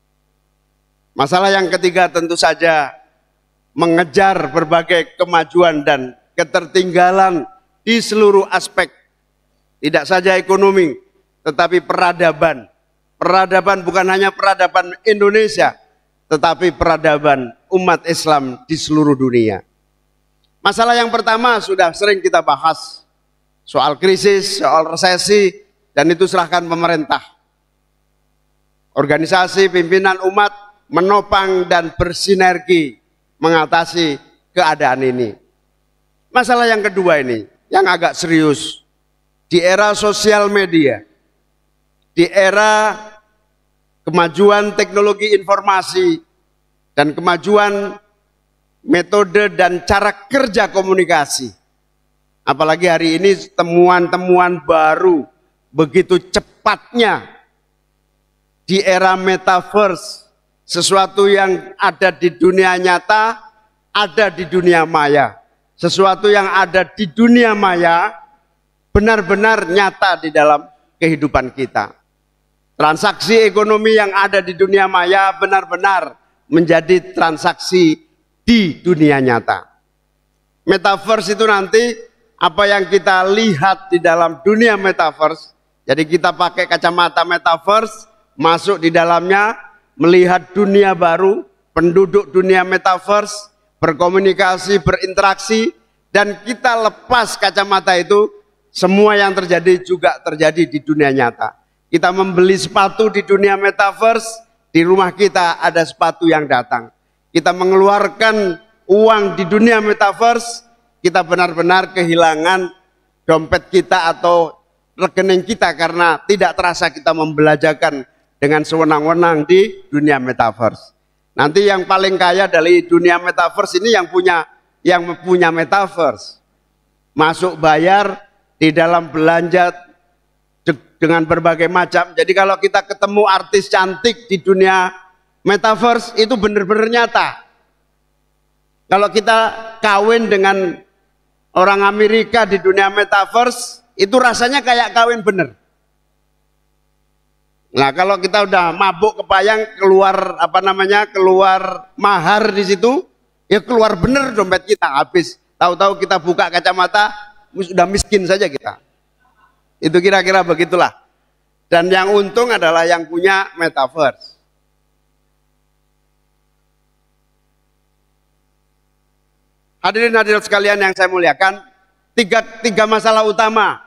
Masalah yang ketiga tentu saja mengejar berbagai kemajuan dan ketertinggalan di seluruh aspek. Tidak saja ekonomi, tetapi peradaban. Peradaban bukan hanya peradaban Indonesia, tetapi peradaban umat Islam di seluruh dunia. Masalah yang pertama sudah sering kita bahas, soal krisis, soal resesi, dan itu serahkan pemerintah. Organisasi pimpinan umat menopang dan bersinergi mengatasi keadaan ini. Masalah yang kedua ini, yang agak serius, di era sosial media, di era kemajuan teknologi informasi dan kemajuan metode dan cara kerja komunikasi, apalagi hari ini temuan-temuan baru begitu cepatnya di era metaverse. Sesuatu yang ada di dunia nyata, ada di dunia maya. Sesuatu yang ada di dunia maya, benar-benar nyata di dalam kehidupan kita. Transaksi ekonomi yang ada di dunia maya, benar-benar menjadi transaksi di dunia nyata. Metaverse itu nanti, apa yang kita lihat di dalam dunia metaverse, jadi kita pakai kacamata metaverse, masuk di dalamnya, melihat dunia baru, penduduk dunia metaverse, berkomunikasi, berinteraksi, dan kita lepas kacamata itu, semua yang terjadi juga terjadi di dunia nyata. Kita membeli sepatu di dunia metaverse, di rumah kita ada sepatu yang datang. Kita mengeluarkan uang di dunia metaverse, kita benar-benar kehilangan dompet kita atau rekening kita karena tidak terasa kita membelanjakan dengan sewenang-wenang di dunia metaverse. Nanti yang paling kaya dari dunia metaverse ini yang punya metaverse. Masuk bayar di dalam belanja dengan berbagai macam. Jadi kalau kita ketemu artis cantik di dunia metaverse itu benar-benar nyata. Kalau kita kawin dengan orang Amerika di dunia metaverse itu rasanya kayak kawin bener. Nah, kalau kita udah mabuk kepayang keluar keluar mahar di situ, ya keluar bener dompet kita habis. Tahu-tahu kita buka kacamata, sudah miskin saja kita. Itu kira-kira begitulah. Dan yang untung adalah yang punya metaverse. Hadirin hadirat sekalian yang saya muliakan, tiga masalah utama.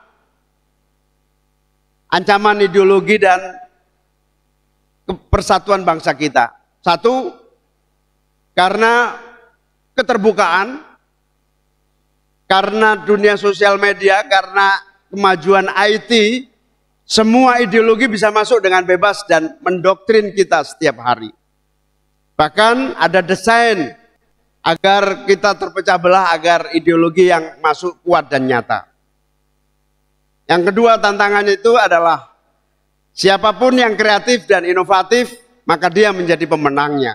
Ancaman ideologi dan persatuan bangsa kita. Satu, karena keterbukaan, karena dunia sosial media, karena kemajuan IT, semua ideologi bisa masuk dengan bebas dan mendoktrin kita setiap hari. Bahkan ada desain agar kita terpecah belah, agar ideologi yang masuk kuat dan nyata. Yang kedua tantangan itu adalah siapapun yang kreatif dan inovatif, maka dia menjadi pemenangnya.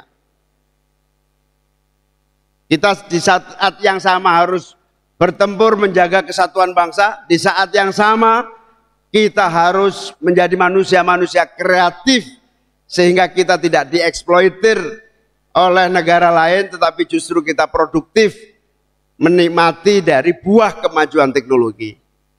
Kita di saat yang sama harus bertempur menjaga kesatuan bangsa. Di saat yang sama kita harus menjadi manusia-manusia kreatif sehingga kita tidak dieksploitir oleh negara lain, tetapi justru kita produktif menikmati dari buah kemajuan teknologi.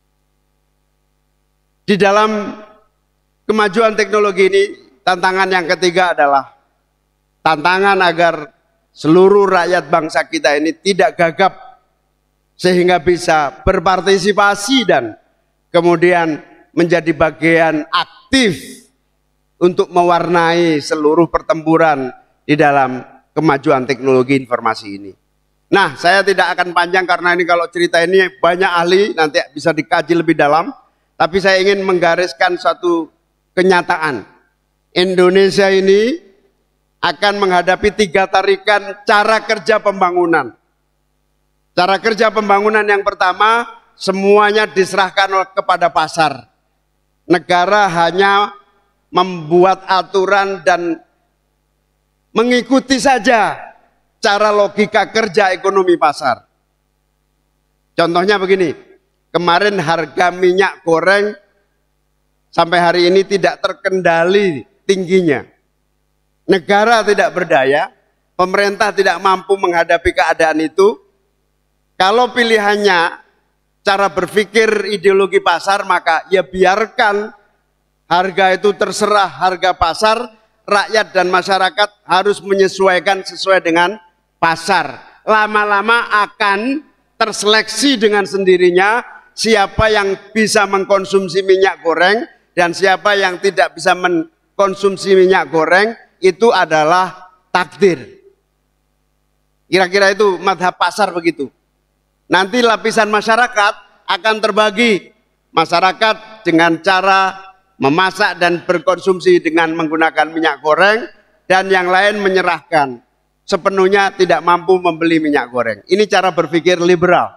Di dalam kemajuan teknologi ini, tantangan yang ketiga adalah tantangan agar seluruh rakyat bangsa kita ini tidak gagap sehingga bisa berpartisipasi dan kemudian menjadi bagian aktif untuk mewarnai seluruh pertempuran di dalam kemajuan teknologi informasi ini. Nah, saya tidak akan panjang karena ini kalau cerita ini banyak ahli, nanti bisa dikaji lebih dalam. Tapi saya ingin menggariskan satu kenyataan. Indonesia ini akan menghadapi 3 tarikan cara kerja pembangunan. Cara kerja pembangunan yang pertama, semuanya diserahkan kepada pasar. Negara hanya membuat aturan dan mengikuti saja cara logika kerja ekonomi pasar. Contohnya begini, kemarin harga minyak goreng sampai hari ini tidak terkendali tingginya. Negara tidak berdaya, pemerintah tidak mampu menghadapi keadaan itu. Kalau pilihannya cara berpikir ideologi pasar, maka ya biarkan harga itu terserah harga pasar, rakyat dan masyarakat harus menyesuaikan sesuai dengan pasar. Lama-lama akan terseleksi dengan sendirinya siapa yang bisa mengkonsumsi minyak goreng dan siapa yang tidak bisa mengkonsumsi minyak goreng, itu adalah takdir. Kira-kira itu madhab pasar begitu. Nanti lapisan masyarakat akan terbagi. Masyarakat dengan cara memasak dan berkonsumsi dengan menggunakan minyak goreng, dan yang lain menyerahkan sepenuhnya tidak mampu membeli minyak goreng. Ini cara berpikir liberal.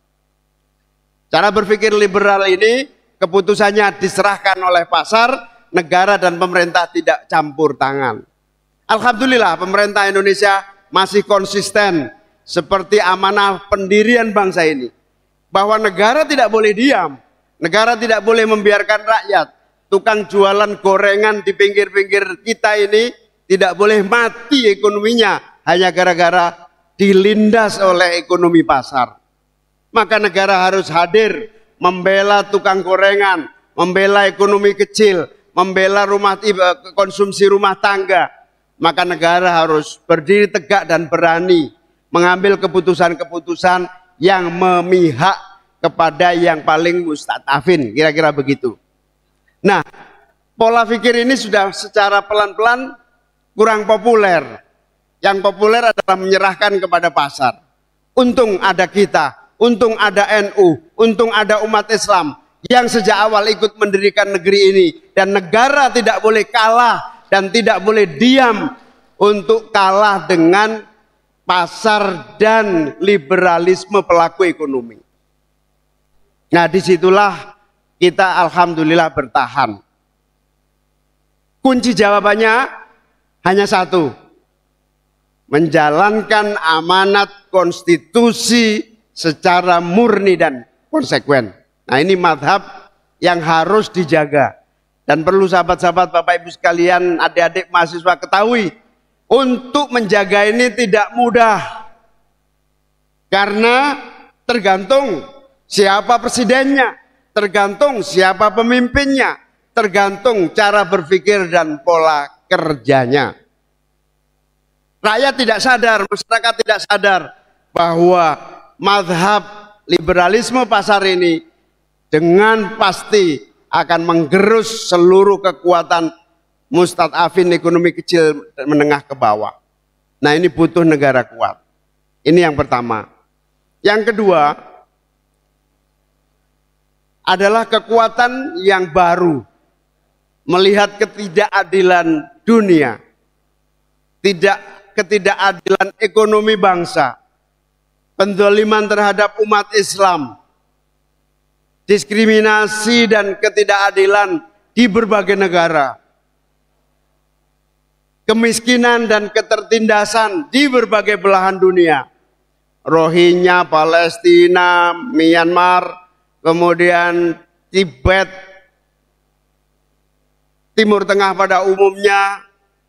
Cara berpikir liberal ini keputusannya diserahkan oleh pasar, negara dan pemerintah tidak campur tangan. Alhamdulillah pemerintah Indonesia masih konsisten seperti amanah pendirian bangsa ini, bahwa negara tidak boleh diam, negara tidak boleh membiarkan rakyat tukang jualan gorengan di pinggir-pinggir kita ini tidak boleh mati ekonominya hanya gara-gara dilindas oleh ekonomi pasar. Maka negara harus hadir membela tukang gorengan, membela ekonomi kecil, membela konsumsi rumah tangga. Maka negara harus berdiri tegak dan berani mengambil keputusan-keputusan yang memihak kepada yang paling mustadafin, kira-kira begitu. Nah, pola pikir ini sudah secara pelan-pelan kurang populer. Yang populer adalah menyerahkan kepada pasar. Untung ada kita, untung ada NU, untung ada umat Islam yang sejak awal ikut mendirikan negeri ini. Dan negara tidak boleh kalah dan tidak boleh diam untuk kalah dengan pasar dan liberalisme pelaku ekonomi. Nah, disitulah kita alhamdulillah bertahan. Kunci jawabannya hanya satu: menjalankan amanat konstitusi secara murni dan konsekuen. Nah, ini madhab yang harus dijaga. Dan perlu sahabat-sahabat, Bapak Ibu sekalian, adik-adik mahasiswa ketahui, untuk menjaga ini tidak mudah. Karena tergantung siapa presidennya, tergantung siapa pemimpinnya, tergantung cara berpikir dan pola kerjanya. Rakyat tidak sadar, masyarakat tidak sadar bahwa mazhab liberalisme pasar ini dengan pasti akan menggerus seluruh kekuatan mustadafin ekonomi kecil dan menengah ke bawah. Nah, ini butuh negara kuat. Ini yang pertama. Yang kedua adalah kekuatan yang baru melihat ketidakadilan dunia, ketidakadilan ekonomi bangsa, penzaliman terhadap umat Islam, diskriminasi dan ketidakadilan di berbagai negara, kemiskinan dan ketertindasan di berbagai belahan dunia, Rohingya, Palestina, Myanmar, kemudian Tibet, Timur Tengah pada umumnya,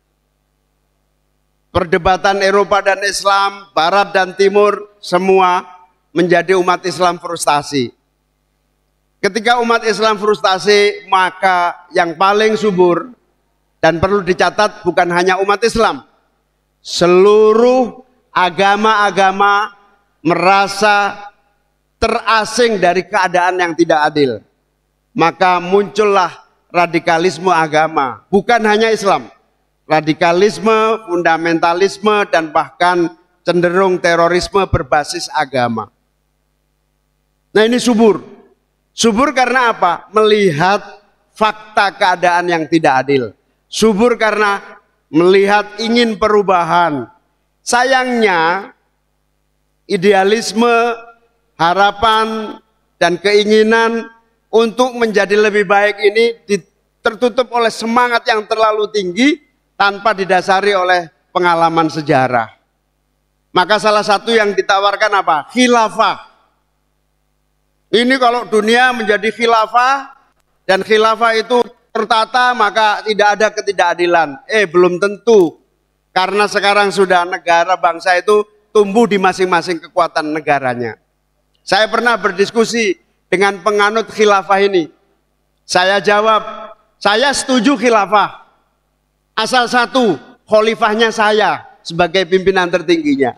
perdebatan Eropa dan Islam, Barat dan Timur, semua menjadi umat Islam frustasi. Ketika umat Islam frustasi, maka yang paling subur dan perlu dicatat bukan hanya umat Islam, seluruh agama-agama merasa terasing dari keadaan yang tidak adil. Maka muncullah radikalisme agama, bukan hanya Islam. Radikalisme, fundamentalisme, dan bahkan cenderung terorisme berbasis agama. Nah, ini subur. Subur karena apa? Melihat fakta keadaan yang tidak adil. Subur karena melihat ingin perubahan. Sayangnya idealisme, harapan, dan keinginan untuk menjadi lebih baik ini tertutup oleh semangat yang terlalu tinggi tanpa didasari oleh pengalaman sejarah. Maka salah satu yang ditawarkan apa? Khilafah. Ini kalau dunia menjadi khilafah dan khilafah itu tertata maka tidak ada ketidakadilan. Belum tentu. Karena sekarang sudah negara bangsa itu tumbuh di masing-masing kekuatan negaranya. Saya pernah berdiskusi dengan penganut khilafah ini. Saya jawab, saya setuju khilafah. Asal satu, khalifahnya saya sebagai pimpinan tertingginya.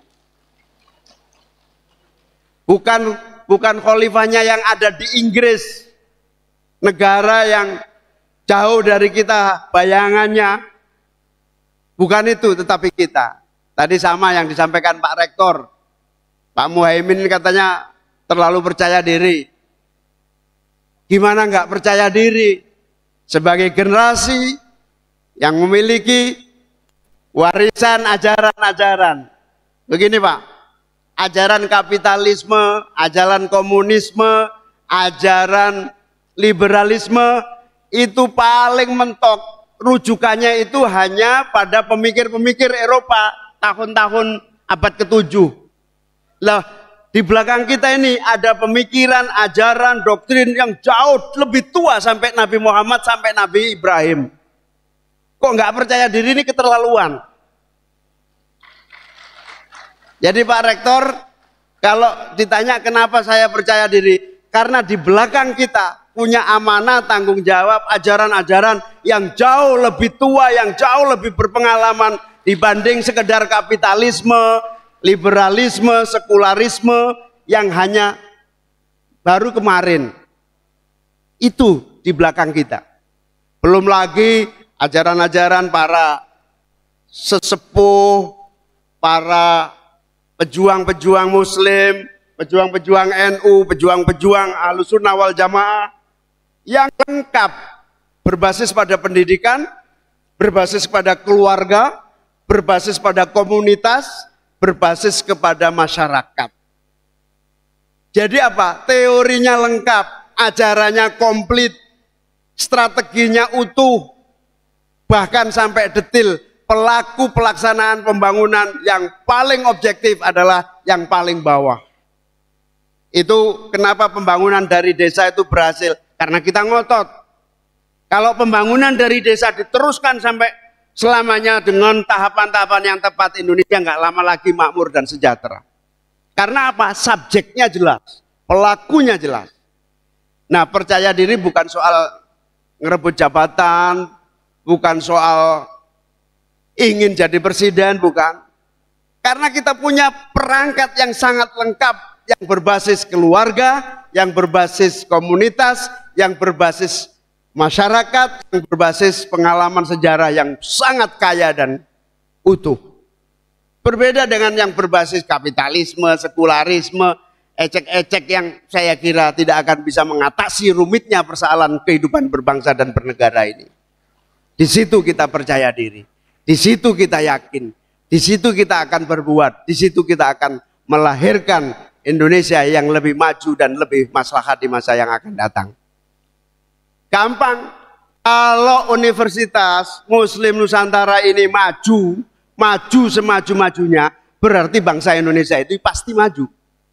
Bukan khalifahnya yang ada di Inggris, negara yang jauh dari kita bayangannya. Bukan itu, tetapi kita. Tadi sama yang disampaikan Pak Rektor. Pak Muhaimin katanya terlalu percaya diri. Gimana nggak percaya diri? Sebagai generasi yang memiliki warisan ajaran-ajaran. Begini Pak. Ajaran kapitalisme, ajaran komunisme, ajaran liberalisme itu paling mentok. Rujukannya itu hanya pada pemikir-pemikir Eropa tahun-tahun abad ke-7. Lah, di belakang kita ini ada pemikiran, ajaran, doktrin yang jauh lebih tua sampai Nabi Muhammad, sampai Nabi Ibrahim. Kok nggak percaya diri ini keterlaluan? Jadi Pak Rektor, kalau ditanya kenapa saya percaya diri, karena di belakang kita punya amanah, tanggung jawab, ajaran-ajaran yang jauh lebih tua, yang jauh lebih berpengalaman dibanding sekedar kapitalisme, liberalisme, sekularisme yang hanya baru kemarin. Itu di belakang kita. Belum lagi ajaran-ajaran para sesepuh, para pejuang-pejuang Muslim, pejuang-pejuang NU, pejuang-pejuang Ahlussunnah wal Jamaah yang lengkap, berbasis pada pendidikan, berbasis pada keluarga, berbasis pada komunitas, berbasis kepada masyarakat. Jadi apa? Teorinya lengkap, ajarannya komplit, strateginya utuh, bahkan sampai detil. Pelaku pelaksanaan pembangunan yang paling objektif adalah yang paling bawah. Itu kenapa pembangunan dari desa itu berhasil, karena kita ngotot. Kalau pembangunan dari desa diteruskan sampai selamanya dengan tahapan-tahapan yang tepat, Indonesia nggak lama lagi makmur dan sejahtera. Karena apa? Subjeknya jelas, pelakunya jelas. Nah, percaya diri bukan soal ngerebut jabatan, bukan soal ingin jadi presiden, bukan. Karena kita punya perangkat yang sangat lengkap, yang berbasis keluarga, yang berbasis komunitas, yang berbasis masyarakat, yang berbasis pengalaman sejarah yang sangat kaya dan utuh. Berbeda dengan yang berbasis kapitalisme, sekularisme, ecek-ecek yang saya kira tidak akan bisa mengatasi rumitnya persoalan kehidupan berbangsa dan bernegara ini. Di situ kita percaya diri. Di situ kita yakin, di situ kita akan berbuat, di situ kita akan melahirkan Indonesia yang lebih maju dan lebih maslahat di masa yang akan datang. Gampang, kalau Universitas Muslim Nusantara ini maju semaju-majunya, berarti bangsa Indonesia itu pasti maju.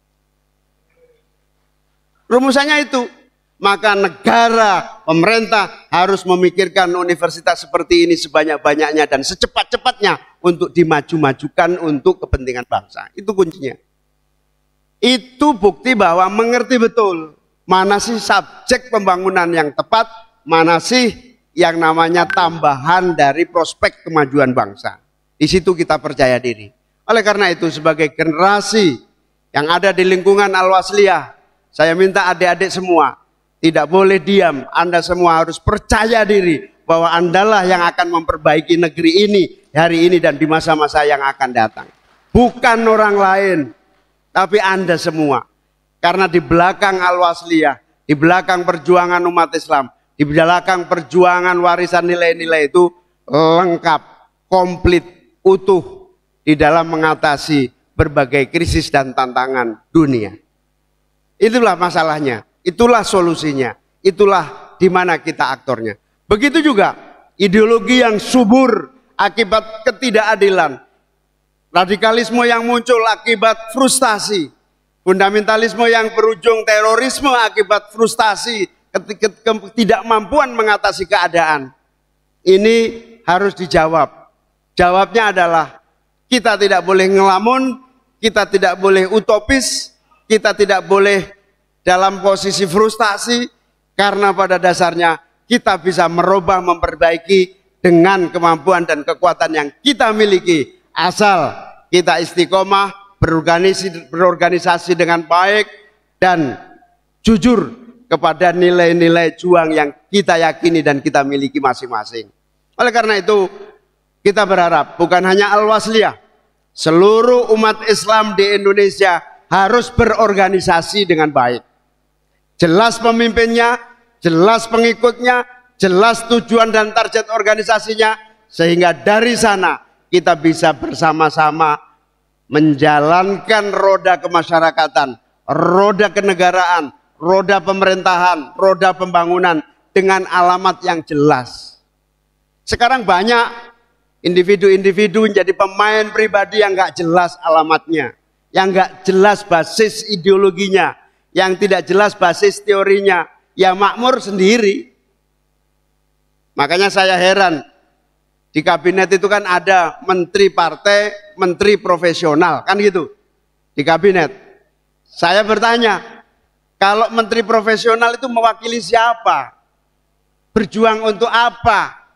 Rumusannya itu. Maka negara, pemerintah harus memikirkan universitas seperti ini sebanyak-banyaknya dan secepat-cepatnya untuk dimaju-majukan untuk kepentingan bangsa. Itu kuncinya. Itu bukti bahwa mengerti betul mana sih subjek pembangunan yang tepat, mana sih yang namanya tambahan dari prospek kemajuan bangsa. Di situ kita percaya diri. Oleh karena itu sebagai generasi yang ada di lingkungan Al-Wasliyah, saya minta adik-adik semua tidak boleh diam, Anda semua harus percaya diri bahwa Andalah yang akan memperbaiki negeri ini hari ini dan di masa-masa yang akan datang. Bukan orang lain, tapi Anda semua. Karena di belakang Al-Wasliyah, di belakang perjuangan umat Islam, di belakang perjuangan warisan nilai-nilai itu lengkap, komplit, utuh di dalam mengatasi berbagai krisis dan tantangan dunia. Itulah masalahnya, itulah solusinya, itulah di mana kita aktornya. Begitu juga ideologi yang subur akibat ketidakadilan, radikalisme yang muncul akibat frustasi, fundamentalisme yang berujung terorisme akibat frustasi, ketidakmampuan mengatasi keadaan. Ini harus dijawab. Jawabnya adalah kita tidak boleh ngelamun, kita tidak boleh utopis, kita tidak boleh dalam posisi frustasi, karena pada dasarnya kita bisa merubah, memperbaiki dengan kemampuan dan kekuatan yang kita miliki, asal kita istiqomah, berorganisasi dengan baik dan jujur kepada nilai-nilai juang yang kita yakini dan kita miliki masing-masing. Oleh karena itu kita berharap bukan hanya Al-Wasliyah, seluruh umat Islam di Indonesia harus berorganisasi dengan baik. Jelas pemimpinnya, jelas pengikutnya, jelas tujuan dan target organisasinya, sehingga dari sana kita bisa bersama-sama menjalankan roda kemasyarakatan, roda kenegaraan, roda pemerintahan, roda pembangunan dengan alamat yang jelas. Sekarang banyak individu-individu menjadi pemain pribadi yang nggak jelas alamatnya, yang nggak jelas basis ideologinya, yang tidak jelas basis teorinya, ya makmur sendiri. Makanya saya heran, di kabinet itu kan ada menteri partai, menteri profesional, kan gitu, di kabinet. Saya bertanya, kalau menteri profesional itu mewakili siapa? Berjuang untuk apa?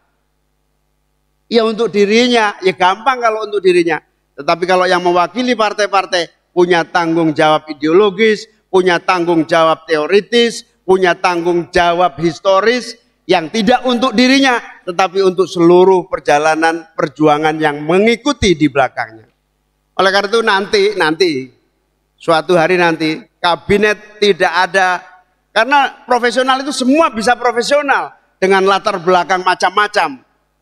Ya untuk dirinya, ya gampang kalau untuk dirinya. Tetapi kalau yang mewakili partai-partai, punya tanggung jawab ideologis, punya tanggung jawab teoritis, punya tanggung jawab historis, yang tidak untuk dirinya, tetapi untuk seluruh perjalanan perjuangan yang mengikuti di belakangnya. Oleh karena itu nanti, suatu hari nanti, kabinet tidak ada, karena profesional itu semua bisa profesional, dengan latar belakang macam-macam.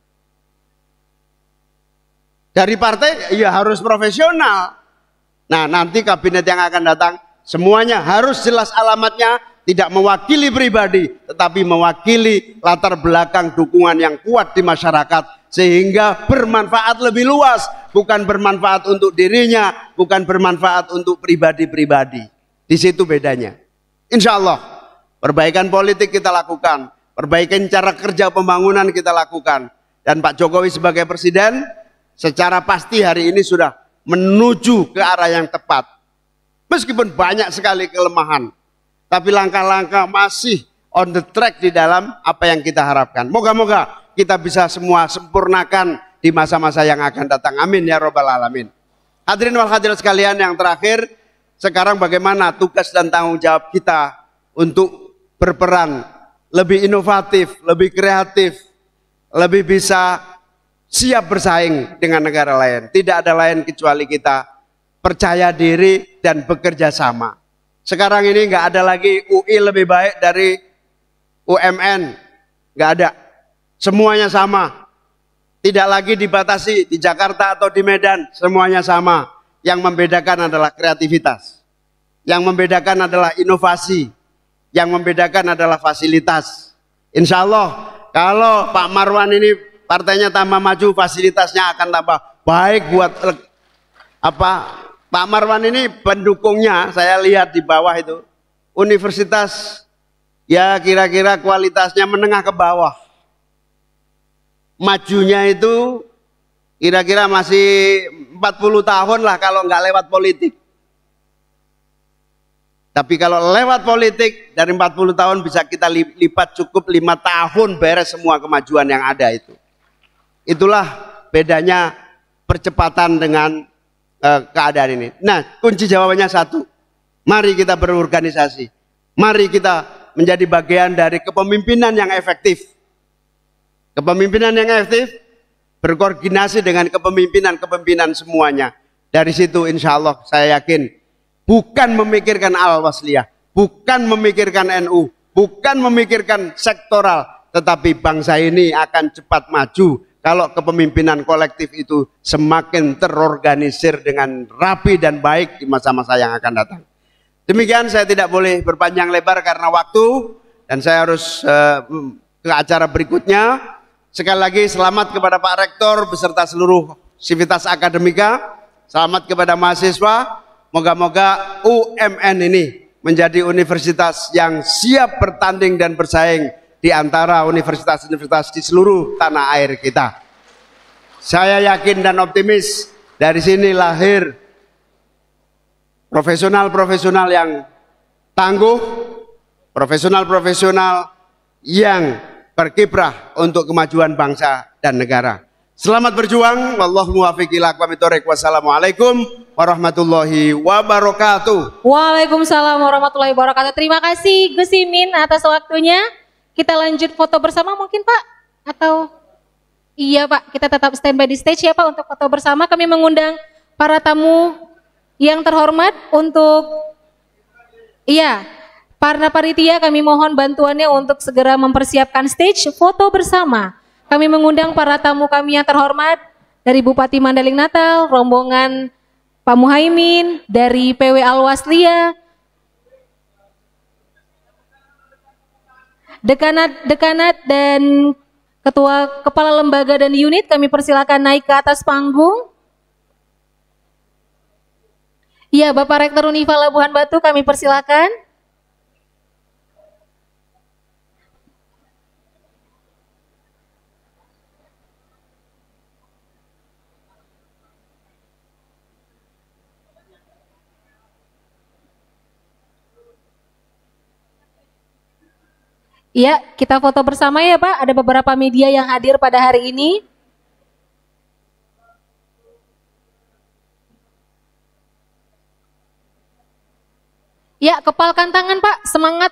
Dari partai, ya harus profesional. Nah nanti kabinet yang akan datang, semuanya harus jelas alamatnya, tidak mewakili pribadi, tetapi mewakili latar belakang dukungan yang kuat di masyarakat, sehingga bermanfaat lebih luas, bukan bermanfaat untuk dirinya, bukan bermanfaat untuk pribadi-pribadi. Di situ bedanya. Insya Allah, perbaikan politik kita lakukan, perbaikan cara kerja pembangunan kita lakukan, dan Pak Jokowi sebagai presiden, secara pasti hari ini sudah menuju ke arah yang tepat. Meskipun banyak sekali kelemahan, tapi langkah-langkah masih on the track di dalam apa yang kita harapkan. Moga-moga kita bisa semua sempurnakan di masa-masa yang akan datang. Amin ya robbal alamin. Hadirin wal hadirat sekalian, yang terakhir, sekarang bagaimana tugas dan tanggung jawab kita untuk berperan lebih inovatif, lebih kreatif, lebih bisa siap bersaing dengan negara lain. Tidak ada lain kecuali kita percaya diri dan bekerja sama. Sekarang ini nggak ada lagi UI lebih baik dari UMN, nggak ada. Semuanya sama. Tidak lagi dibatasi di Jakarta atau di Medan, semuanya sama. Yang membedakan adalah kreativitas. Yang membedakan adalah inovasi. Yang membedakan adalah fasilitas. Insya Allah kalau Pak Marwan ini partainya tambah maju, fasilitasnya akan tambah baik buat Pak Marwan ini pendukungnya, saya lihat di bawah itu, universitas ya kira-kira kualitasnya menengah ke bawah. Majunya itu kira-kira masih 40 tahun lah kalau nggak lewat politik. Tapi kalau lewat politik dari 40 tahun bisa kita lipat, cukup 5 tahun beres semua kemajuan yang ada itu. Itulah bedanya percepatan dengan keadaan ini. Nah, kunci jawabannya satu. Mari kita berorganisasi. Mari kita menjadi bagian dari kepemimpinan yang efektif. Kepemimpinan yang efektif berkoordinasi dengan kepemimpinan semuanya. Dari situ insya Allah saya yakin bukan memikirkan Al-Wasliyah, bukan memikirkan NU, bukan memikirkan sektoral, tetapi bangsa ini akan cepat maju kalau kepemimpinan kolektif itu semakin terorganisir dengan rapi dan baik di masa-masa yang akan datang. Demikian, saya tidak boleh berpanjang lebar karena waktu, dan saya harus ke acara berikutnya. Sekali lagi selamat kepada Pak Rektor beserta seluruh sivitas akademika, selamat kepada mahasiswa. Moga-moga UMN ini menjadi universitas yang siap bertanding dan bersaing di antara universitas-universitas di seluruh tanah air kita. Saya yakin dan optimis dari sini lahir profesional-profesional yang tangguh, profesional-profesional yang berkiprah untuk kemajuan bangsa dan negara. Selamat berjuang. Wallahu muwaffiq ila aqwamit thoriq. Wassalamualaikum warahmatullahi wabarakatuh. Waalaikumsalam warahmatullahi wabarakatuh. Terima kasih Gus Imin atas waktunya. Kita lanjut foto bersama mungkin Pak? Atau iya Pak, kita tetap standby di stage ya Pak untuk foto bersama. Kami mengundang para tamu yang terhormat untuk para panitia, kami mohon bantuannya untuk segera mempersiapkan stage foto bersama. Kami mengundang para tamu kami yang terhormat dari Bupati Mandailing Natal, rombongan Pak Muhaimin, dari PW Al-Waslia, dekanat dan ketua kepala lembaga dan unit, kami persilakan naik ke atas panggung. Iya, Bapak Rektor Unifa Labuhan Batu, kami persilakan. Iya, kita foto bersama ya Pak. Ada beberapa media yang hadir pada hari ini. Ya, kepalkan tangan Pak, semangat.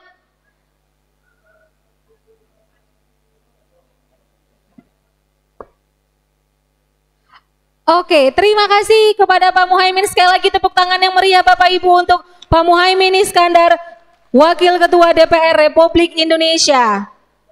Oke, terima kasih kepada Pak Muhaimin. Sekali lagi tepuk tangan yang meriah Bapak Ibu untuk Pak Muhaimin Iskandar, Wakil Ketua DPR Republik Indonesia.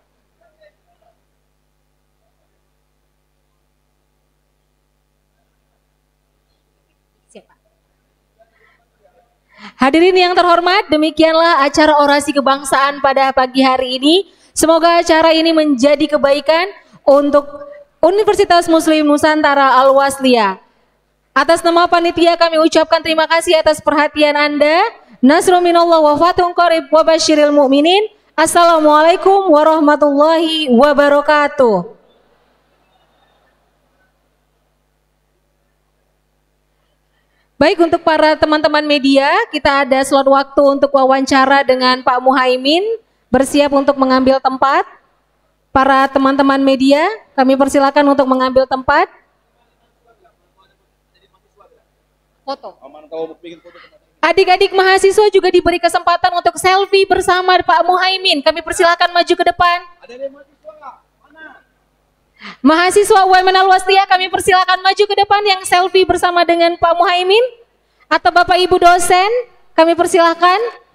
Hadirin yang terhormat, demikianlah acara orasi kebangsaan pada pagi hari ini. Semoga acara ini menjadi kebaikan untuk Universitas Muslim Nusantara Al-Waslia. Atas nama panitia kami ucapkan terima kasih atas perhatian Anda. Nasrun minallah wa fathun qarib wa basyiril mu'minin. Assalamualaikum warahmatullahi wabarakatuh. Baik, untuk para teman-teman media, kita ada slot waktu untuk wawancara dengan Pak Muhaimin. Bersiap untuk mengambil tempat. Para teman-teman media, kami persilakan untuk mengambil tempat. Foto. Adik-adik mahasiswa juga diberi kesempatan untuk selfie bersama Pak Muhaimin. Kami persilakan maju ke depan. Mahasiswa UMN Al-Waslia, kami persilakan maju ke depan yang selfie bersama dengan Pak Muhaimin. Atau Bapak Ibu dosen, kami persilakan.